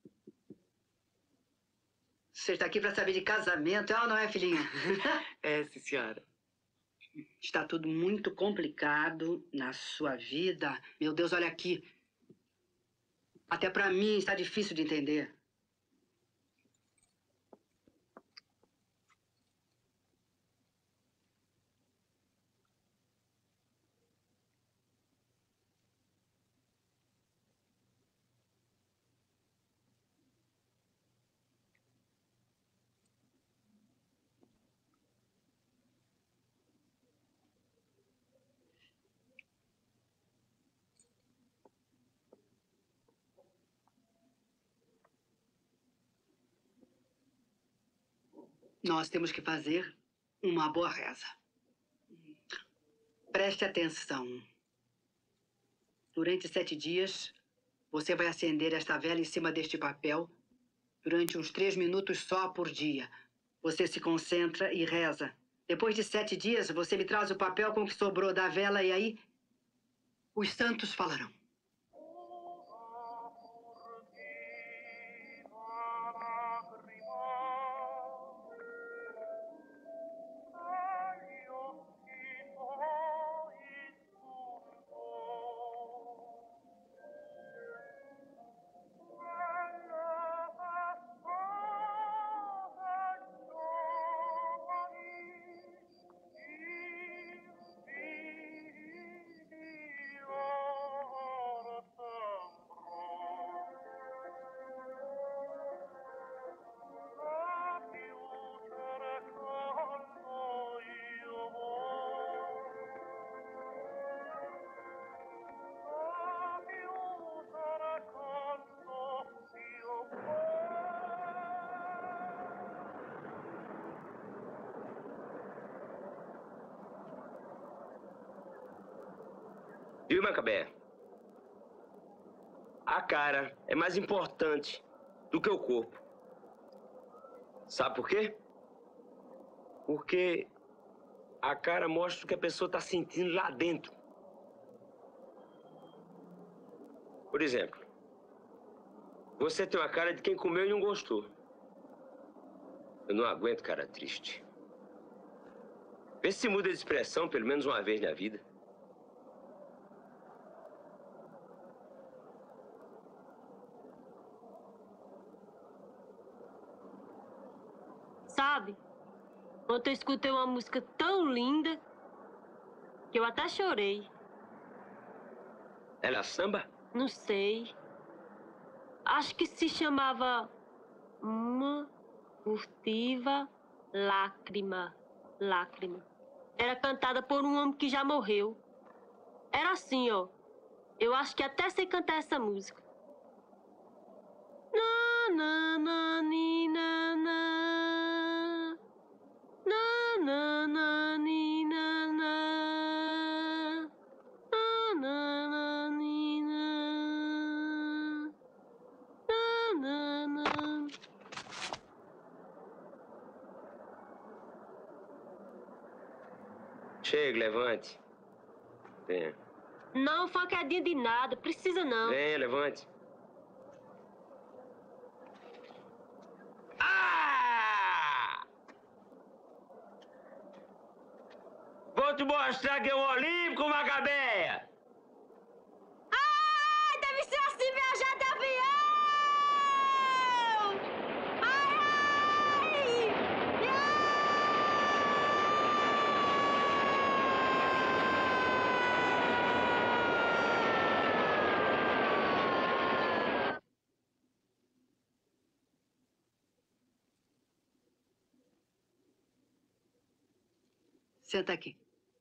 [SPEAKER 20] Você está aqui para saber de casamento, é ou não é, filhinha?
[SPEAKER 15] É, sim, senhora.
[SPEAKER 20] Está tudo muito complicado na sua vida. Meu Deus, olha aqui. Até para mim está difícil de entender. Nós temos que fazer uma boa reza. Preste atenção. Durante sete dias, você vai acender esta vela em cima deste papel durante uns três minutos só por dia. Você se concentra e reza. Depois de sete dias, você me traz o papel com o que sobrou da vela e aí os santos falarão.
[SPEAKER 19] Viu, Macabé? A cara é mais importante do que o corpo. Sabe por quê? Porque a cara mostra o que a pessoa está sentindo lá dentro. Por exemplo, você tem uma cara de quem comeu e não gostou. Eu não aguento cara triste. Vê se muda de expressão pelo menos uma vez na vida.
[SPEAKER 8] Sabe? Ontem eu escutei uma música tão linda que eu até chorei.
[SPEAKER 19] Era samba?
[SPEAKER 8] Não sei. Acho que se chamava Uma Furtiva Lágrima. Lágrima. Era cantada por um homem que já morreu. Era assim, ó. Eu acho que até sei cantar essa música. Na, na, na, ni, na, na. Na, na, na, ni, na, na. Na, na, na, ni, na. Na, na, na.
[SPEAKER 19] Chega, levante. Venha.
[SPEAKER 8] Não, facadinha de nada. Precisa não.
[SPEAKER 19] Venha, levante. Vou te mostrar que é um olímpico, Macabeia!
[SPEAKER 8] Ai, deve ser assim viajar de avião! Ai, ai!
[SPEAKER 20] Senta aqui.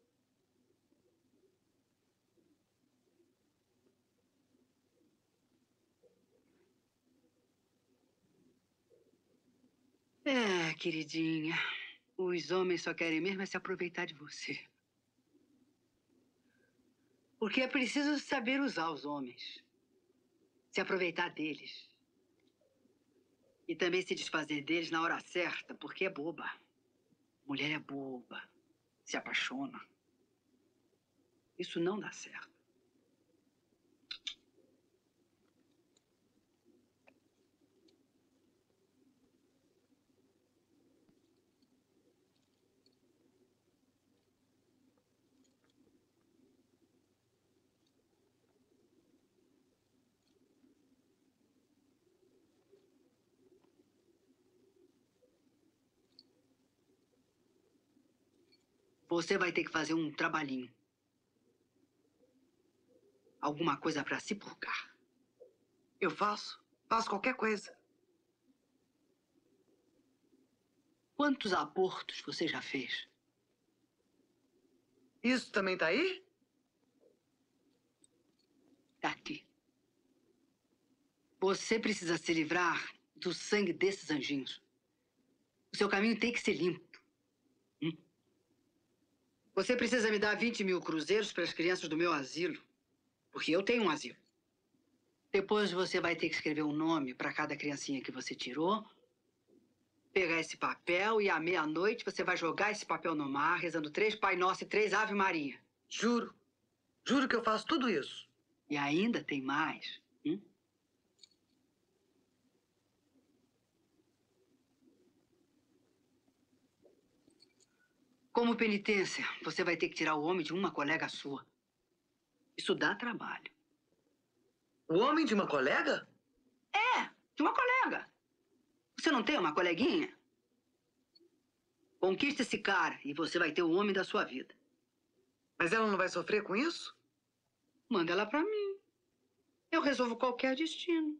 [SPEAKER 20] É, queridinha, os homens só querem mesmo é se aproveitar de você. Porque é preciso saber usar os homens. Se aproveitar deles. E também se desfazer deles na hora certa, porque é boba. Mulher é boba. Se apaixona. Isso não dá certo. Você vai ter que fazer um trabalhinho. Alguma coisa para se purgar.
[SPEAKER 15] Eu faço. Faço qualquer coisa.
[SPEAKER 20] Quantos abortos você já fez?
[SPEAKER 15] Isso também tá aí?
[SPEAKER 20] Tá aqui. Você precisa se livrar do sangue desses anjinhos. O seu caminho tem que ser limpo. Hum? Você precisa me dar vinte mil cruzeiros para as crianças do meu asilo. Porque eu tenho um asilo. Depois você vai ter que escrever um nome para cada criancinha que você tirou. Pegar esse papel e à meia-noite você vai jogar esse papel no mar, rezando três Pai Nosso e três Ave Maria.
[SPEAKER 15] Juro. Juro que eu faço tudo isso.
[SPEAKER 20] E ainda tem mais. Hum? Como penitência, você vai ter que tirar o homem de uma colega sua. Isso dá trabalho.
[SPEAKER 15] O homem de uma colega?
[SPEAKER 20] É, de uma colega. Você não tem uma coleguinha? Conquista esse cara e você vai ter o homem da sua vida.
[SPEAKER 15] Mas ela não vai sofrer com isso?
[SPEAKER 20] Manda ela pra mim. Eu resolvo qualquer destino.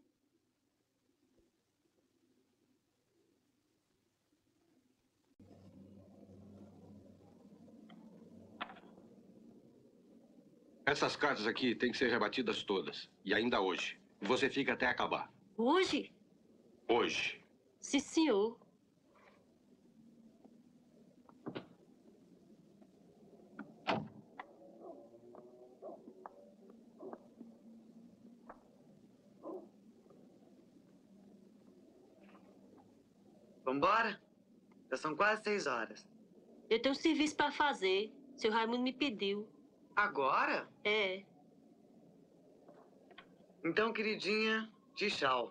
[SPEAKER 5] Essas cartas aqui têm que ser rebatidas todas. E ainda hoje. Você fica até acabar.
[SPEAKER 8] Hoje?
[SPEAKER 5] Hoje.
[SPEAKER 8] Sim, senhor.
[SPEAKER 15] Vambora? Já são quase seis horas.
[SPEAKER 8] Eu tenho um serviço para fazer. Seu Raimundo me pediu.
[SPEAKER 15] Agora?
[SPEAKER 8] É.
[SPEAKER 15] Então, queridinha, tchau.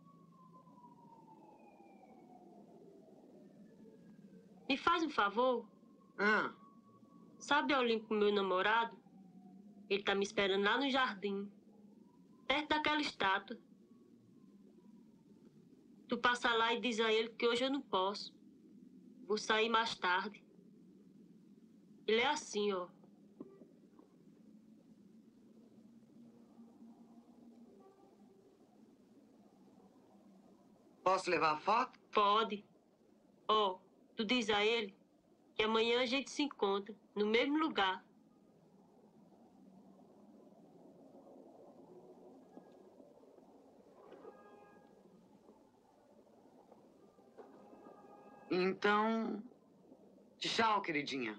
[SPEAKER 8] Me faz um favor?
[SPEAKER 15] Ah.
[SPEAKER 8] Sabe a Olímpico, meu namorado? Ele tá me esperando lá no jardim, perto daquela estátua. Tu passa lá e diz a ele que hoje eu não posso. Vou sair mais tarde. Ele é assim, ó.
[SPEAKER 15] Posso levar a foto?
[SPEAKER 8] Pode. Ó, tu diz a ele que amanhã a gente se encontra no mesmo lugar.
[SPEAKER 15] Então, tchau, queridinha.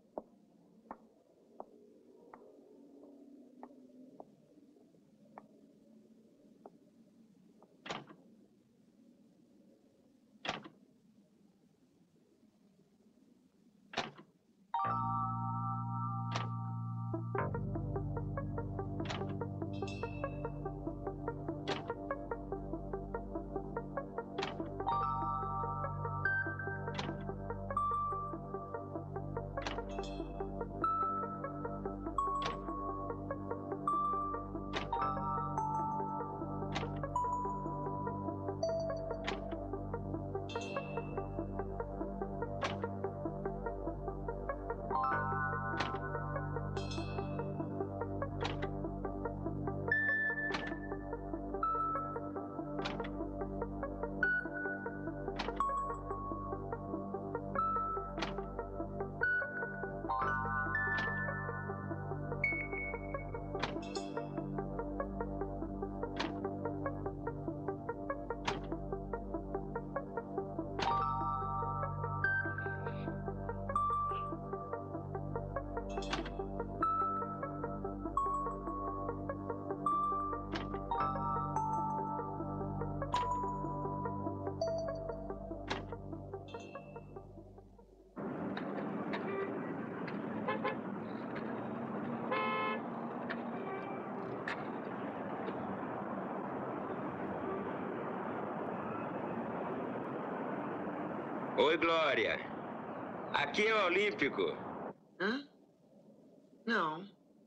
[SPEAKER 19] Oi, Glória. Aqui é o Olímpico.
[SPEAKER 15] Hã? Não.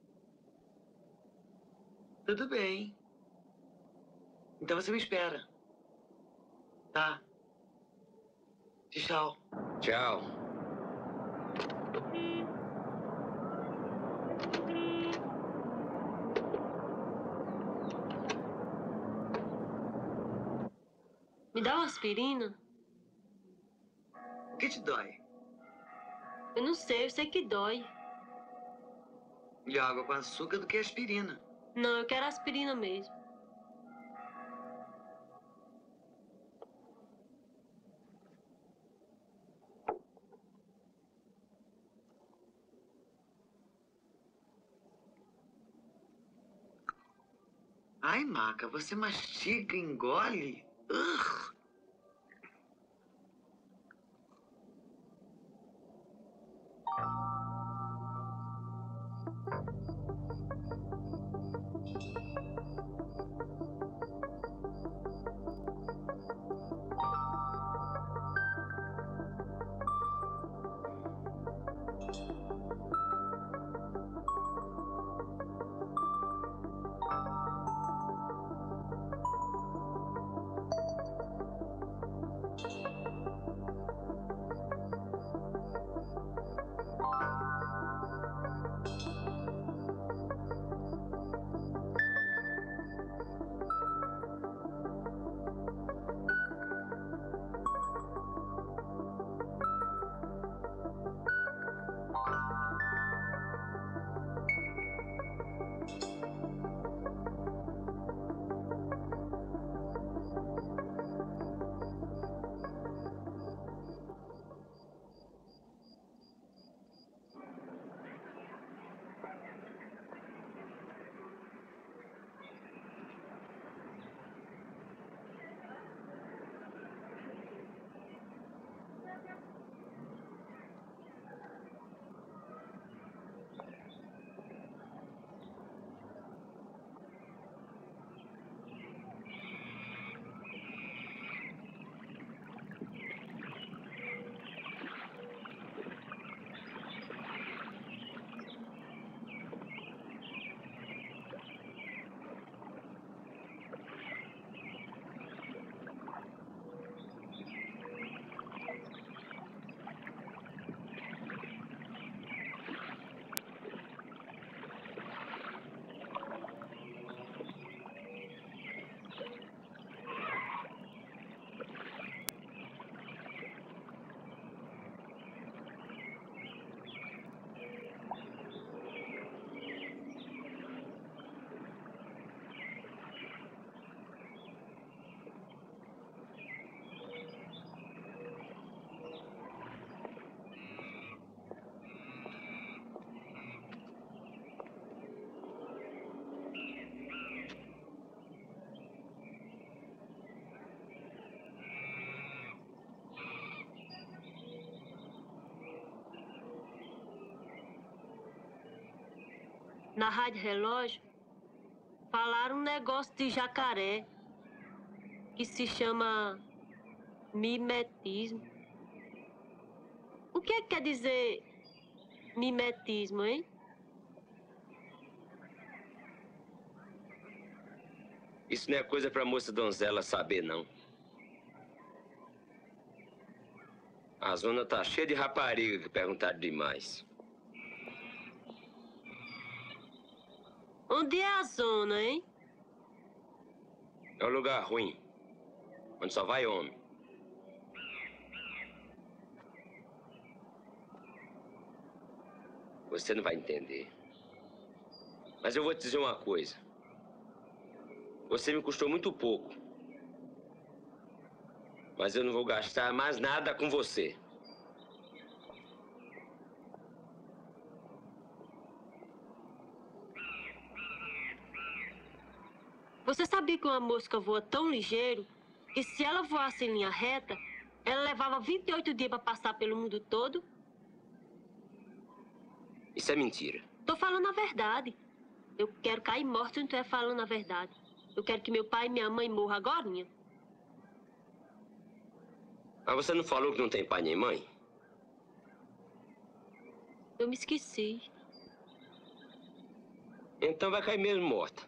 [SPEAKER 15] Tudo bem. Então você me espera. Tá. Tchau.
[SPEAKER 19] Tchau.
[SPEAKER 8] Me dá uma aspirina?
[SPEAKER 15] O que te dói?
[SPEAKER 8] Eu não sei, eu sei que dói.
[SPEAKER 15] E água com açúcar do que aspirina.
[SPEAKER 8] Não, eu quero aspirina mesmo.
[SPEAKER 15] Ai, Maca, você mastiga, engole. Ugh.
[SPEAKER 8] na Rádio Relógio, falaram um negócio de jacaré que se chama mimetismo. O que é que quer dizer mimetismo, hein?
[SPEAKER 19] Isso não é coisa pra moça donzela saber, não. A zona tá cheia de rapariga que perguntaram demais.
[SPEAKER 8] Onde é a zona, hein?
[SPEAKER 19] É um lugar ruim, onde só vai homem. Você não vai entender. Mas eu vou te dizer uma coisa. Você me custou muito pouco. Mas eu não vou gastar mais nada com você.
[SPEAKER 8] Você sabia que uma mosca voa tão ligeiro que se ela voasse em linha reta, ela levava vinte e oito dias para passar pelo mundo todo?
[SPEAKER 19] Isso é mentira.
[SPEAKER 8] Tô falando a verdade. Eu quero cair morto se não estiver falando a verdade. Eu quero que meu pai e minha mãe morram agorinha.
[SPEAKER 19] Mas você não falou que não tem pai nem mãe?
[SPEAKER 8] Eu me esqueci.
[SPEAKER 19] Então vai cair mesmo morta.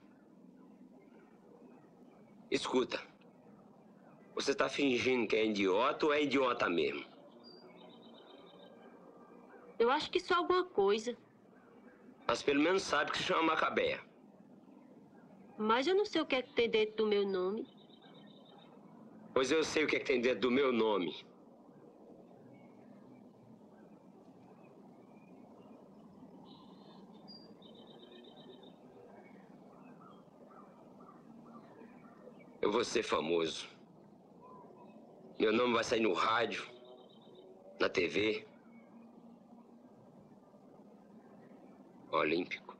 [SPEAKER 19] Escuta. Você tá fingindo que é idiota ou é idiota mesmo?
[SPEAKER 8] Eu acho que isso é alguma coisa.
[SPEAKER 19] Mas pelo menos sabe que se chama Macabeia.
[SPEAKER 8] Mas eu não sei o que é que tem dentro do meu nome.
[SPEAKER 19] Pois eu sei o que é que tem dentro do meu nome. Eu vou ser famoso. Meu nome vai sair no rádio, na T V. Olímpico.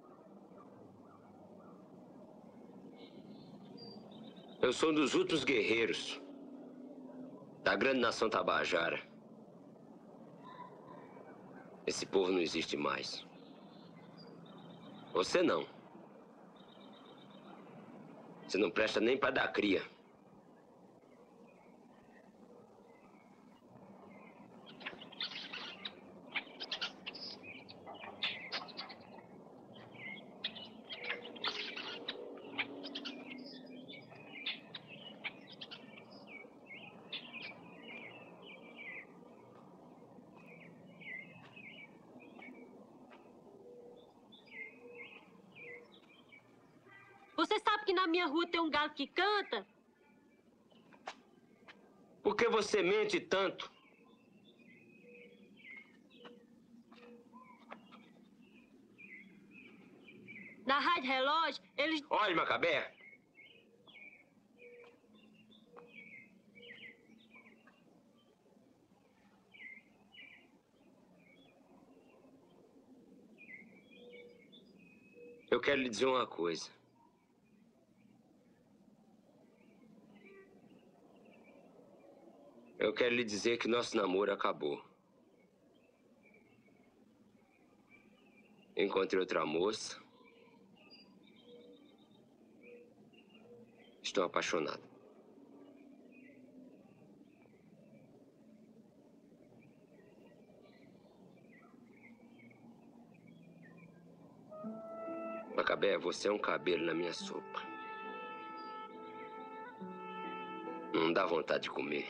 [SPEAKER 19] Eu sou um dos últimos guerreiros da grande nação Tabajara. Esse povo não existe mais. Você não. Você não presta nem para dar cria.
[SPEAKER 8] Você sabe que na minha rua tem um galo que canta?
[SPEAKER 19] Por que você mente tanto?
[SPEAKER 8] Na Rádio Relógio, eles...
[SPEAKER 19] Olha, Macabé. Eu quero lhe dizer uma coisa. Eu quero lhe dizer que nosso namoro acabou. Encontrei outra moça. Estou apaixonado. Macabé, você é um cabelo na minha sopa. Não dá vontade de comer.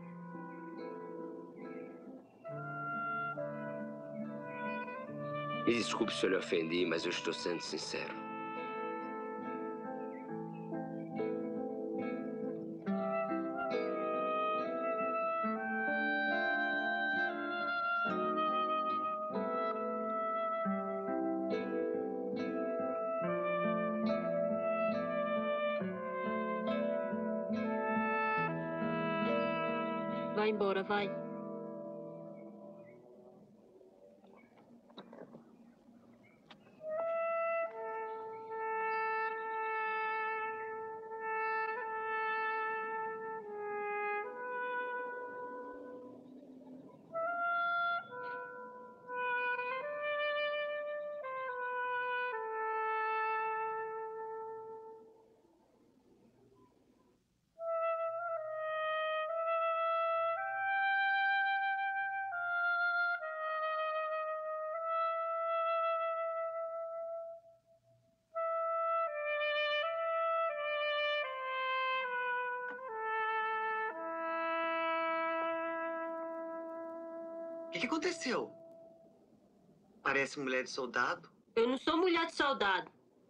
[SPEAKER 19] Me desculpe se eu lhe ofendi, mas eu estou sendo sincero.
[SPEAKER 8] Vai embora, vai.
[SPEAKER 15] que, que aconteceu? Parece mulher de soldado.
[SPEAKER 8] Eu não sou mulher de soldado.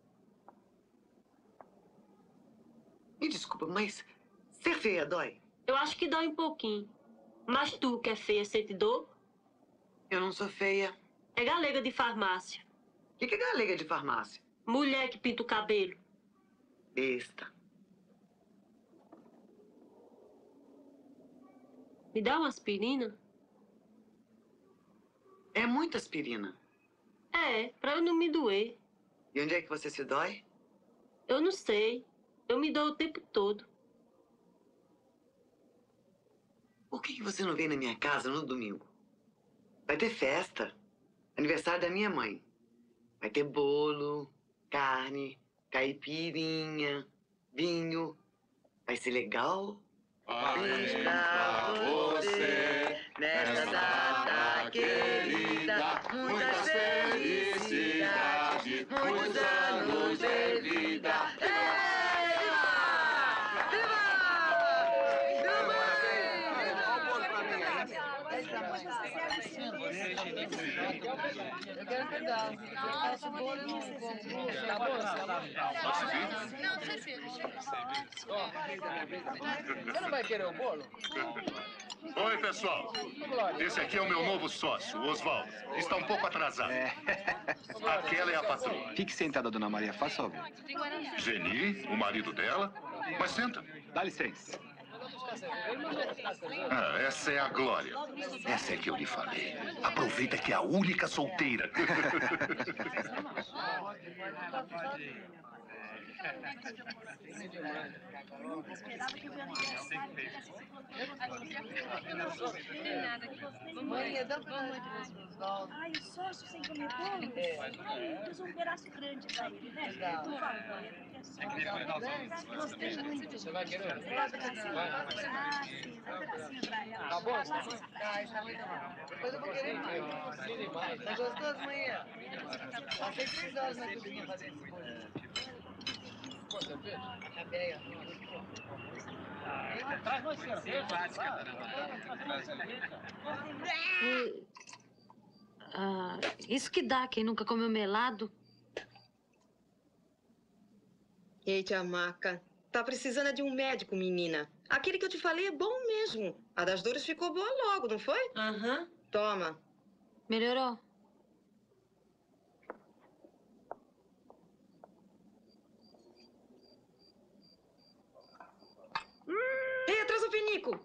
[SPEAKER 15] Me desculpa, mas ser feia dói?
[SPEAKER 8] Eu acho que dói um pouquinho. Mas tu, que é feia, sente dor?
[SPEAKER 15] Eu não sou feia.
[SPEAKER 8] É galega de farmácia.
[SPEAKER 15] O que, que é galega de farmácia?
[SPEAKER 8] Mulher que pinta o cabelo.
[SPEAKER 15] Besta.
[SPEAKER 8] Me dá uma aspirina?
[SPEAKER 15] É muita aspirina.
[SPEAKER 8] É, pra eu não me doer.
[SPEAKER 15] E onde é que você se dói?
[SPEAKER 8] Eu não sei. Eu me dou o tempo todo.
[SPEAKER 15] Por que, que você não vem na minha casa no domingo? Vai ter festa. Aniversário da minha mãe. Vai ter bolo, carne, caipirinha, vinho. Vai ser legal?
[SPEAKER 17] Parabéns pra você, nesta data querida. Muitas felicidades, muitos anos de vida.
[SPEAKER 21] Eu quero pegar. Eu faço bolo e não compro. Tá bom? Não, você fica. Você não vai querer o bolo?
[SPEAKER 22] Oi, pessoal. Esse aqui é o meu novo sócio, o Oswaldo. Está um pouco atrasado.
[SPEAKER 23] É.
[SPEAKER 22] Aquela é a patroa.
[SPEAKER 23] Fique sentada, dona Maria, faça favor.
[SPEAKER 22] Geni, o marido dela. Mas senta.
[SPEAKER 23] Dá licença.
[SPEAKER 22] Ah, essa é a Glória. Essa é que eu lhe falei. Aproveita que é a única solteira.
[SPEAKER 21] Mãe, dá pra muito gostoso.
[SPEAKER 24] Ai, o sócio sem comer bolo? É. Usa um pedaço grande pra ele, né? Por favor. Gostei muito.
[SPEAKER 21] Você vai querer?
[SPEAKER 24] Um pedacinho. Ah, sim, um pedacinho pra ela.
[SPEAKER 21] Tá bom? Ah, isso tá muito bom. Depois eu vou querer mais. Tá gostoso, manhã? Passei três horas na cozinha fazendo esse bolo. Pô, cerveja? Tá bem, ó. Traz mais cerveja.
[SPEAKER 10] Ah, isso que dá quem nunca comeu melado.
[SPEAKER 6] Ei, tia Maca, tá precisando de um médico, menina. Aquele que eu te falei é bom mesmo. A das dores ficou boa logo, não foi?
[SPEAKER 8] Aham. Uhum.
[SPEAKER 6] Toma.
[SPEAKER 10] Melhorou?
[SPEAKER 6] Ei, traz o pinico.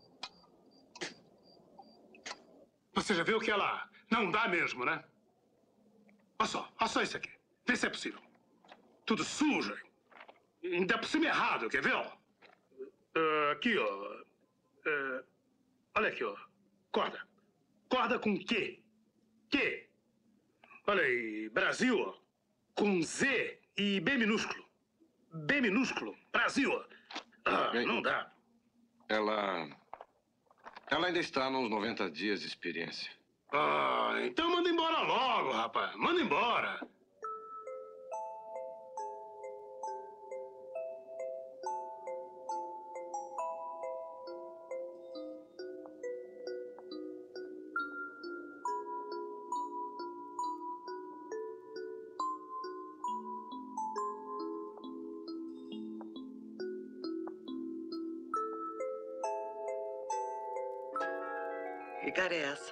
[SPEAKER 7] Você já viu que ela não dá mesmo, né? Olha só, olha só isso aqui. Vê se é possível. Tudo sujo. Ainda por cima errado, quer ver, ó? Uh, aqui, ó. Uh, olha aqui, ó. Corda. Corda com Q. Q. Olha aí, Brasil, ó. Com Z e B minúsculo. B minúsculo. Brasil, ó. Ah, não dá.
[SPEAKER 5] Ela... Ela ainda está nos noventa dias de experiência.
[SPEAKER 7] Ah, então manda embora logo, rapaz. Manda embora.
[SPEAKER 15] Que cara é essa?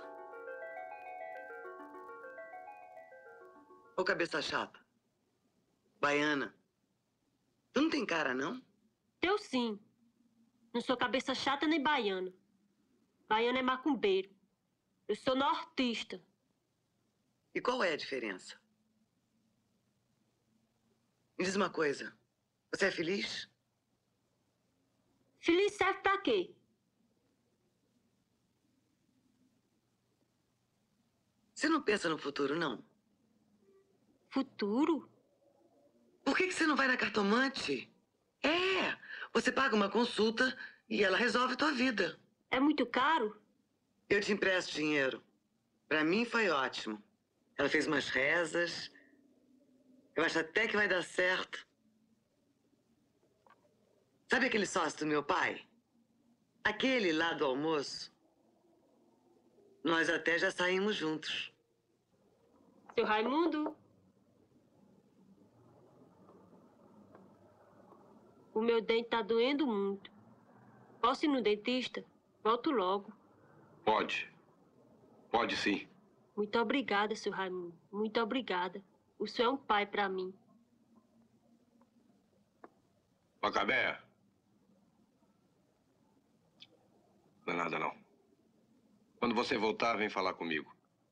[SPEAKER 15] Ô, cabeça chata. Baiana. Tu não tem cara, não?
[SPEAKER 8] Eu sim. Não sou cabeça chata nem baiana. Baiana é macumbeiro. Eu sou nortista.
[SPEAKER 15] E qual é a diferença? Me diz uma coisa. Você é feliz?
[SPEAKER 8] Feliz serve pra quê?
[SPEAKER 15] Você não pensa no futuro, não?
[SPEAKER 8] Futuro?
[SPEAKER 15] Por que que você não vai na cartomante? É, você paga uma consulta e ela resolve a tua vida.
[SPEAKER 8] É muito caro?
[SPEAKER 15] Eu te empresto dinheiro. Pra mim foi ótimo. Ela fez umas rezas. Eu acho até que vai dar certo. Sabe aquele sócio do meu pai? Aquele lá do almoço? Nós até já saímos juntos.
[SPEAKER 8] Seu Raimundo? O meu dente tá doendo muito. Posso ir no dentista? Volto logo.
[SPEAKER 5] Pode. Pode sim.
[SPEAKER 8] Muito obrigada, seu Raimundo. Muito obrigada. O senhor é um pai pra mim.
[SPEAKER 5] Macabé. Não é nada, não. Quando você voltar, vem falar comigo.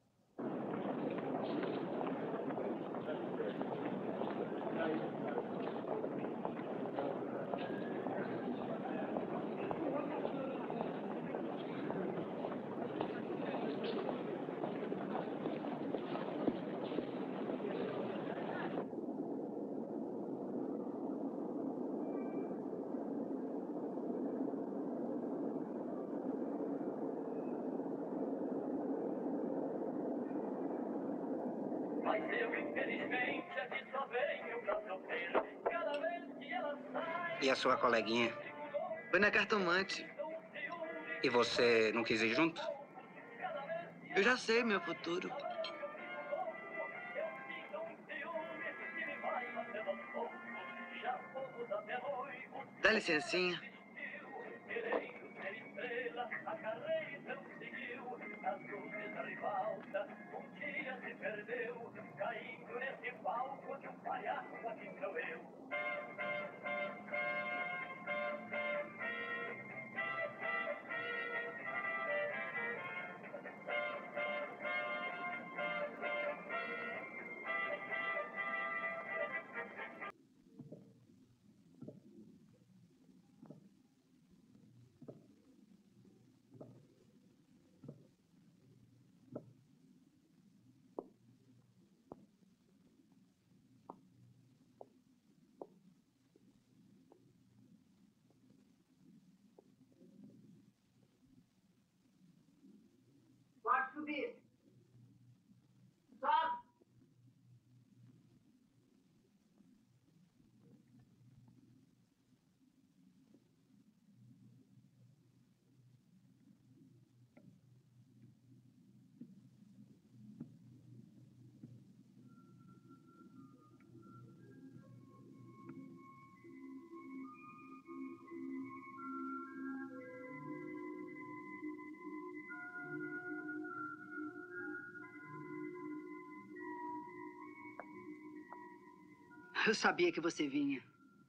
[SPEAKER 17] Mas eu, infelizmente, aqui só venho pra sofrer. Cada vez que ela sai.
[SPEAKER 4] E a sua coleguinha?
[SPEAKER 15] Foi na cartomante.
[SPEAKER 4] E você não quis ir junto?
[SPEAKER 15] Eu já sei meu futuro. Dá licencinha.
[SPEAKER 17] A carreira não seguiu, as luzes da ribalta, um dia se perdeu, caindo nesse palco de um palhaço aqui sou eu.
[SPEAKER 20] Pode subir. Sobe. Eu sabia que você vinha.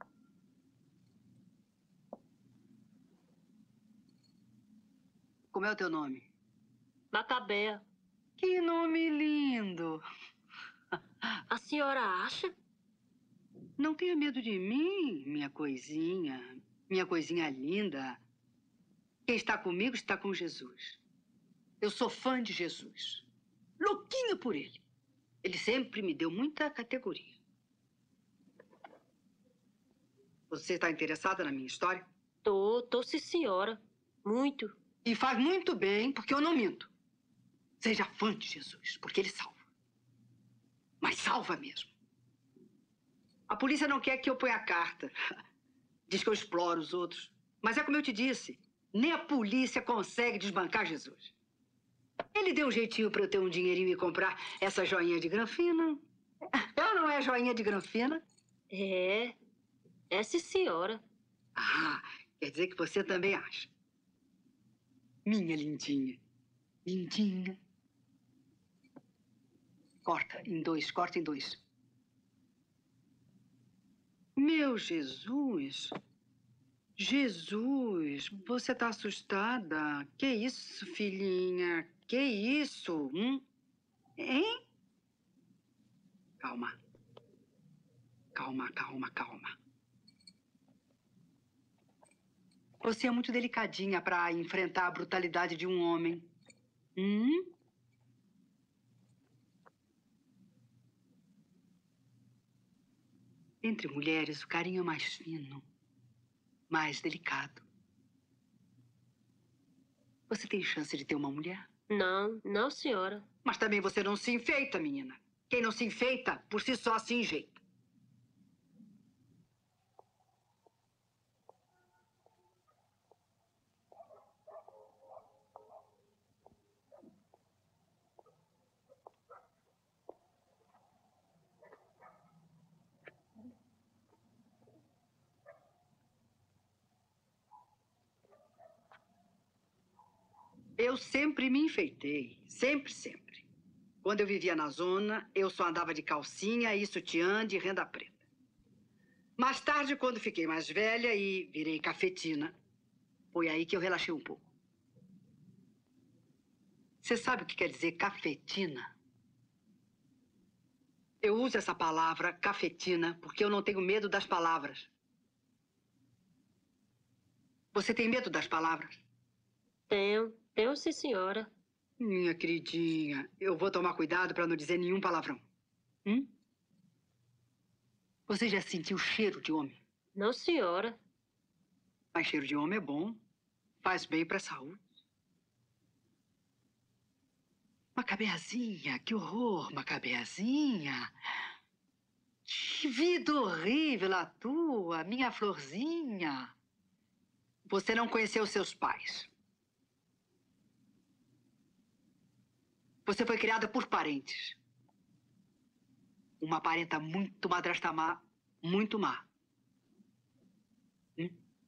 [SPEAKER 20] Como é o teu nome?
[SPEAKER 8] Macabea.
[SPEAKER 20] Que nome lindo!
[SPEAKER 8] A senhora acha?
[SPEAKER 20] Não tenha medo de mim, minha coisinha. Minha coisinha linda. Quem está comigo está com Jesus. Eu sou fã de Jesus. Louquinha por ele. Ele sempre me deu muita categoria. Você está interessada na minha história?
[SPEAKER 8] Tô, tô sim, senhora. Muito.
[SPEAKER 20] E faz muito bem, porque eu não minto. Seja fã de Jesus, porque ele salva. Mas salva mesmo. A polícia não quer que eu ponha a carta. Diz que eu exploro os outros. Mas é como eu te disse, nem a polícia consegue desbancar Jesus. Ele deu um jeitinho para eu ter um dinheirinho e comprar essa joinha de granfina. Ela não é joinha de granfina?
[SPEAKER 8] É. É sim, senhora.
[SPEAKER 20] Ah, quer dizer que você também acha. Minha lindinha. Lindinha. Corta em dois, corta em dois. Meu Jesus. Jesus, você tá assustada? Que isso, filhinha? Que isso? Hum? Hein? Calma. Calma, calma, calma. Você é muito delicadinha para enfrentar a brutalidade de um homem. Hum? Entre mulheres, o carinho é mais fino, mais delicado. Você tem chance de ter uma mulher?
[SPEAKER 8] Não, não, senhora.
[SPEAKER 20] Mas também você não se enfeita, menina. Quem não se enfeita, por si só se enjeita. Eu sempre me enfeitei. Sempre, sempre. Quando eu vivia na zona, eu só andava de calcinha e sutiã de renda preta. Mais tarde, quando fiquei mais velha e virei cafetina, foi aí que eu relaxei um pouco. Você sabe o que quer dizer cafetina? Eu uso essa palavra, cafetina, porque eu não tenho medo das palavras. Você tem medo das palavras?
[SPEAKER 8] Tenho. Tenho sim, senhora.
[SPEAKER 20] Minha queridinha, eu vou tomar cuidado para não dizer nenhum palavrão. Hum? Você já sentiu cheiro de homem?
[SPEAKER 8] Não, senhora.
[SPEAKER 20] Mas cheiro de homem é bom. Faz bem para a saúde. Macabeazinha, que horror, Macabeazinha. Que vida horrível a tua, minha florzinha. Você não conheceu seus pais. Você foi criada por parentes. Uma parenta muito madrasta má, muito má. Hum?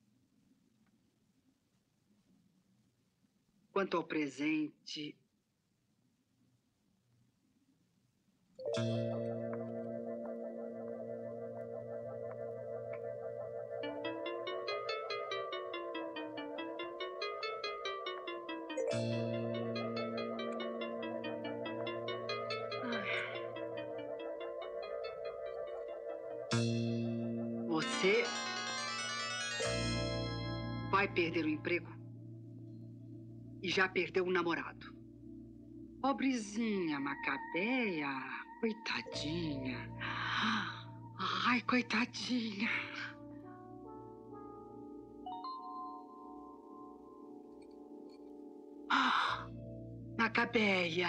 [SPEAKER 20] Quanto ao presente... Você vai perder o emprego e já perdeu o namorado. Pobrezinha, Macabeia. Coitadinha. Ai, coitadinha. Ah, Macabeia.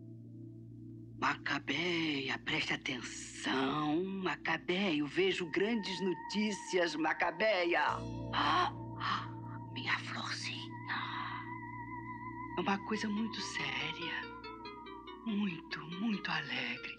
[SPEAKER 20] Macabeia, preste atenção. Macabeia, eu vejo grandes notícias, Macabeia. Ah, minha florzinha. É uma coisa muito séria. Muito, muito alegre.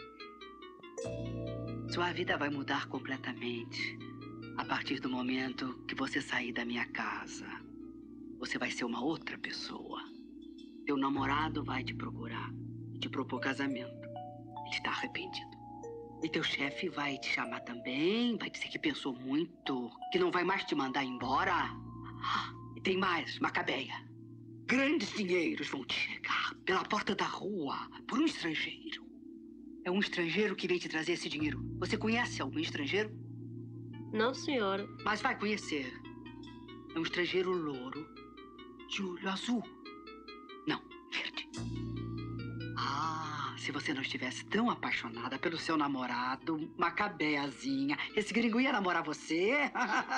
[SPEAKER 20] Sua vida vai mudar completamente a partir do momento que você sair da minha casa. Você vai ser uma outra pessoa. Teu namorado vai te procurar e te propor casamento. Ele está arrependido. E teu chefe vai te chamar também, vai dizer que pensou muito, que não vai mais te mandar embora. E tem mais, Macabeia. Grandes dinheiros vão te chegar pela porta da rua, por um estrangeiro. É um estrangeiro que vem te trazer esse dinheiro. Você conhece algum estrangeiro?
[SPEAKER 8] Não, senhora.
[SPEAKER 20] Mas vai conhecer. É um estrangeiro louro, de olho azul. Não, verde. Ah, se você não estivesse tão apaixonada pelo seu namorado, Macabeazinha, esse gringo ia namorar você?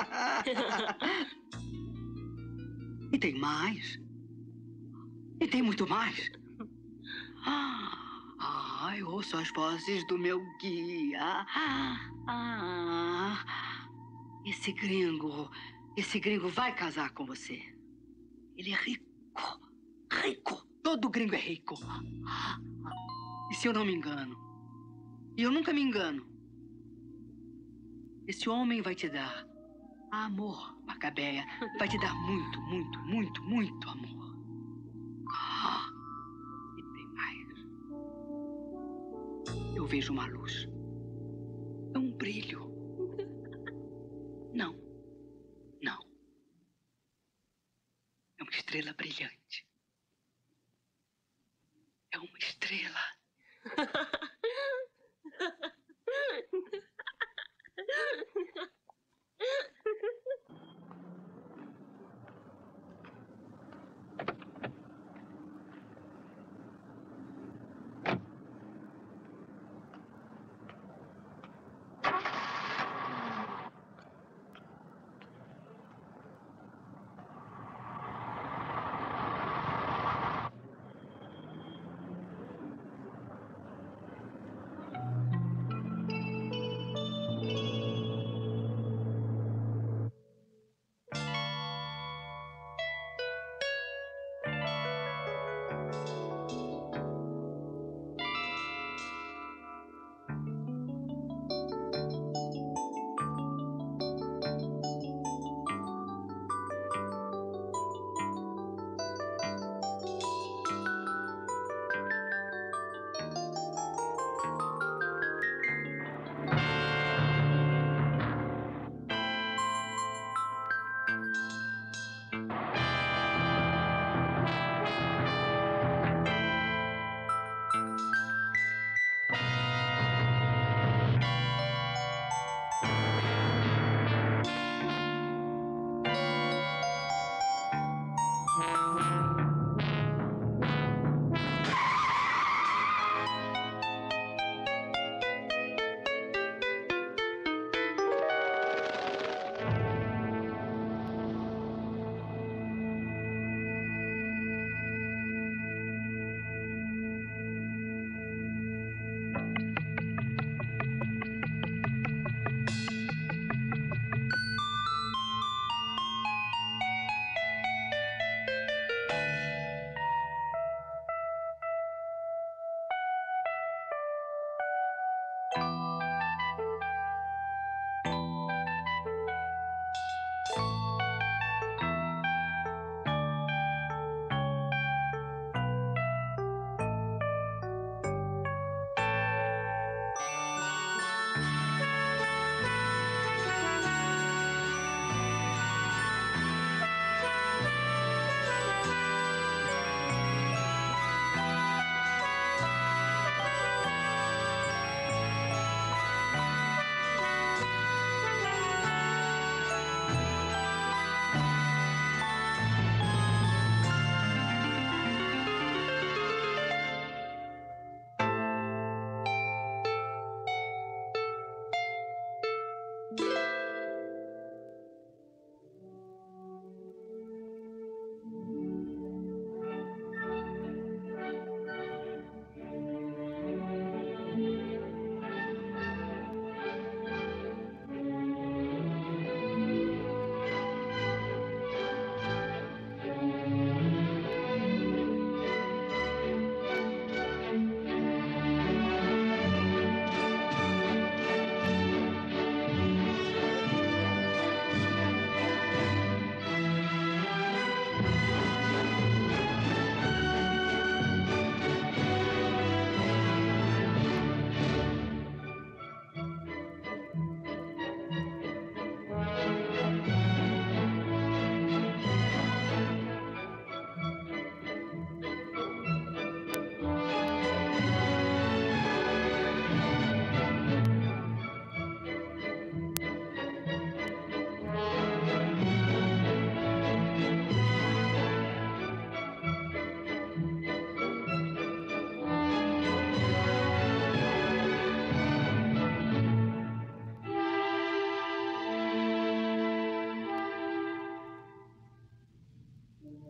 [SPEAKER 20] E tem mais. E tem muito mais. Ah, eu ouço as vozes do meu guia. Ah, esse gringo, esse gringo vai casar com você. Ele é rico, rico. Todo gringo é rico. E se eu não me engano, e eu nunca me engano, esse homem vai te dar amor, Macabeia. Vai te dar muito, muito, muito, muito amor. Ah, e tem mais. Eu vejo uma luz. É um brilho. Não. Não. É uma estrela brilhante. É uma estrela.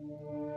[SPEAKER 2] Thank you.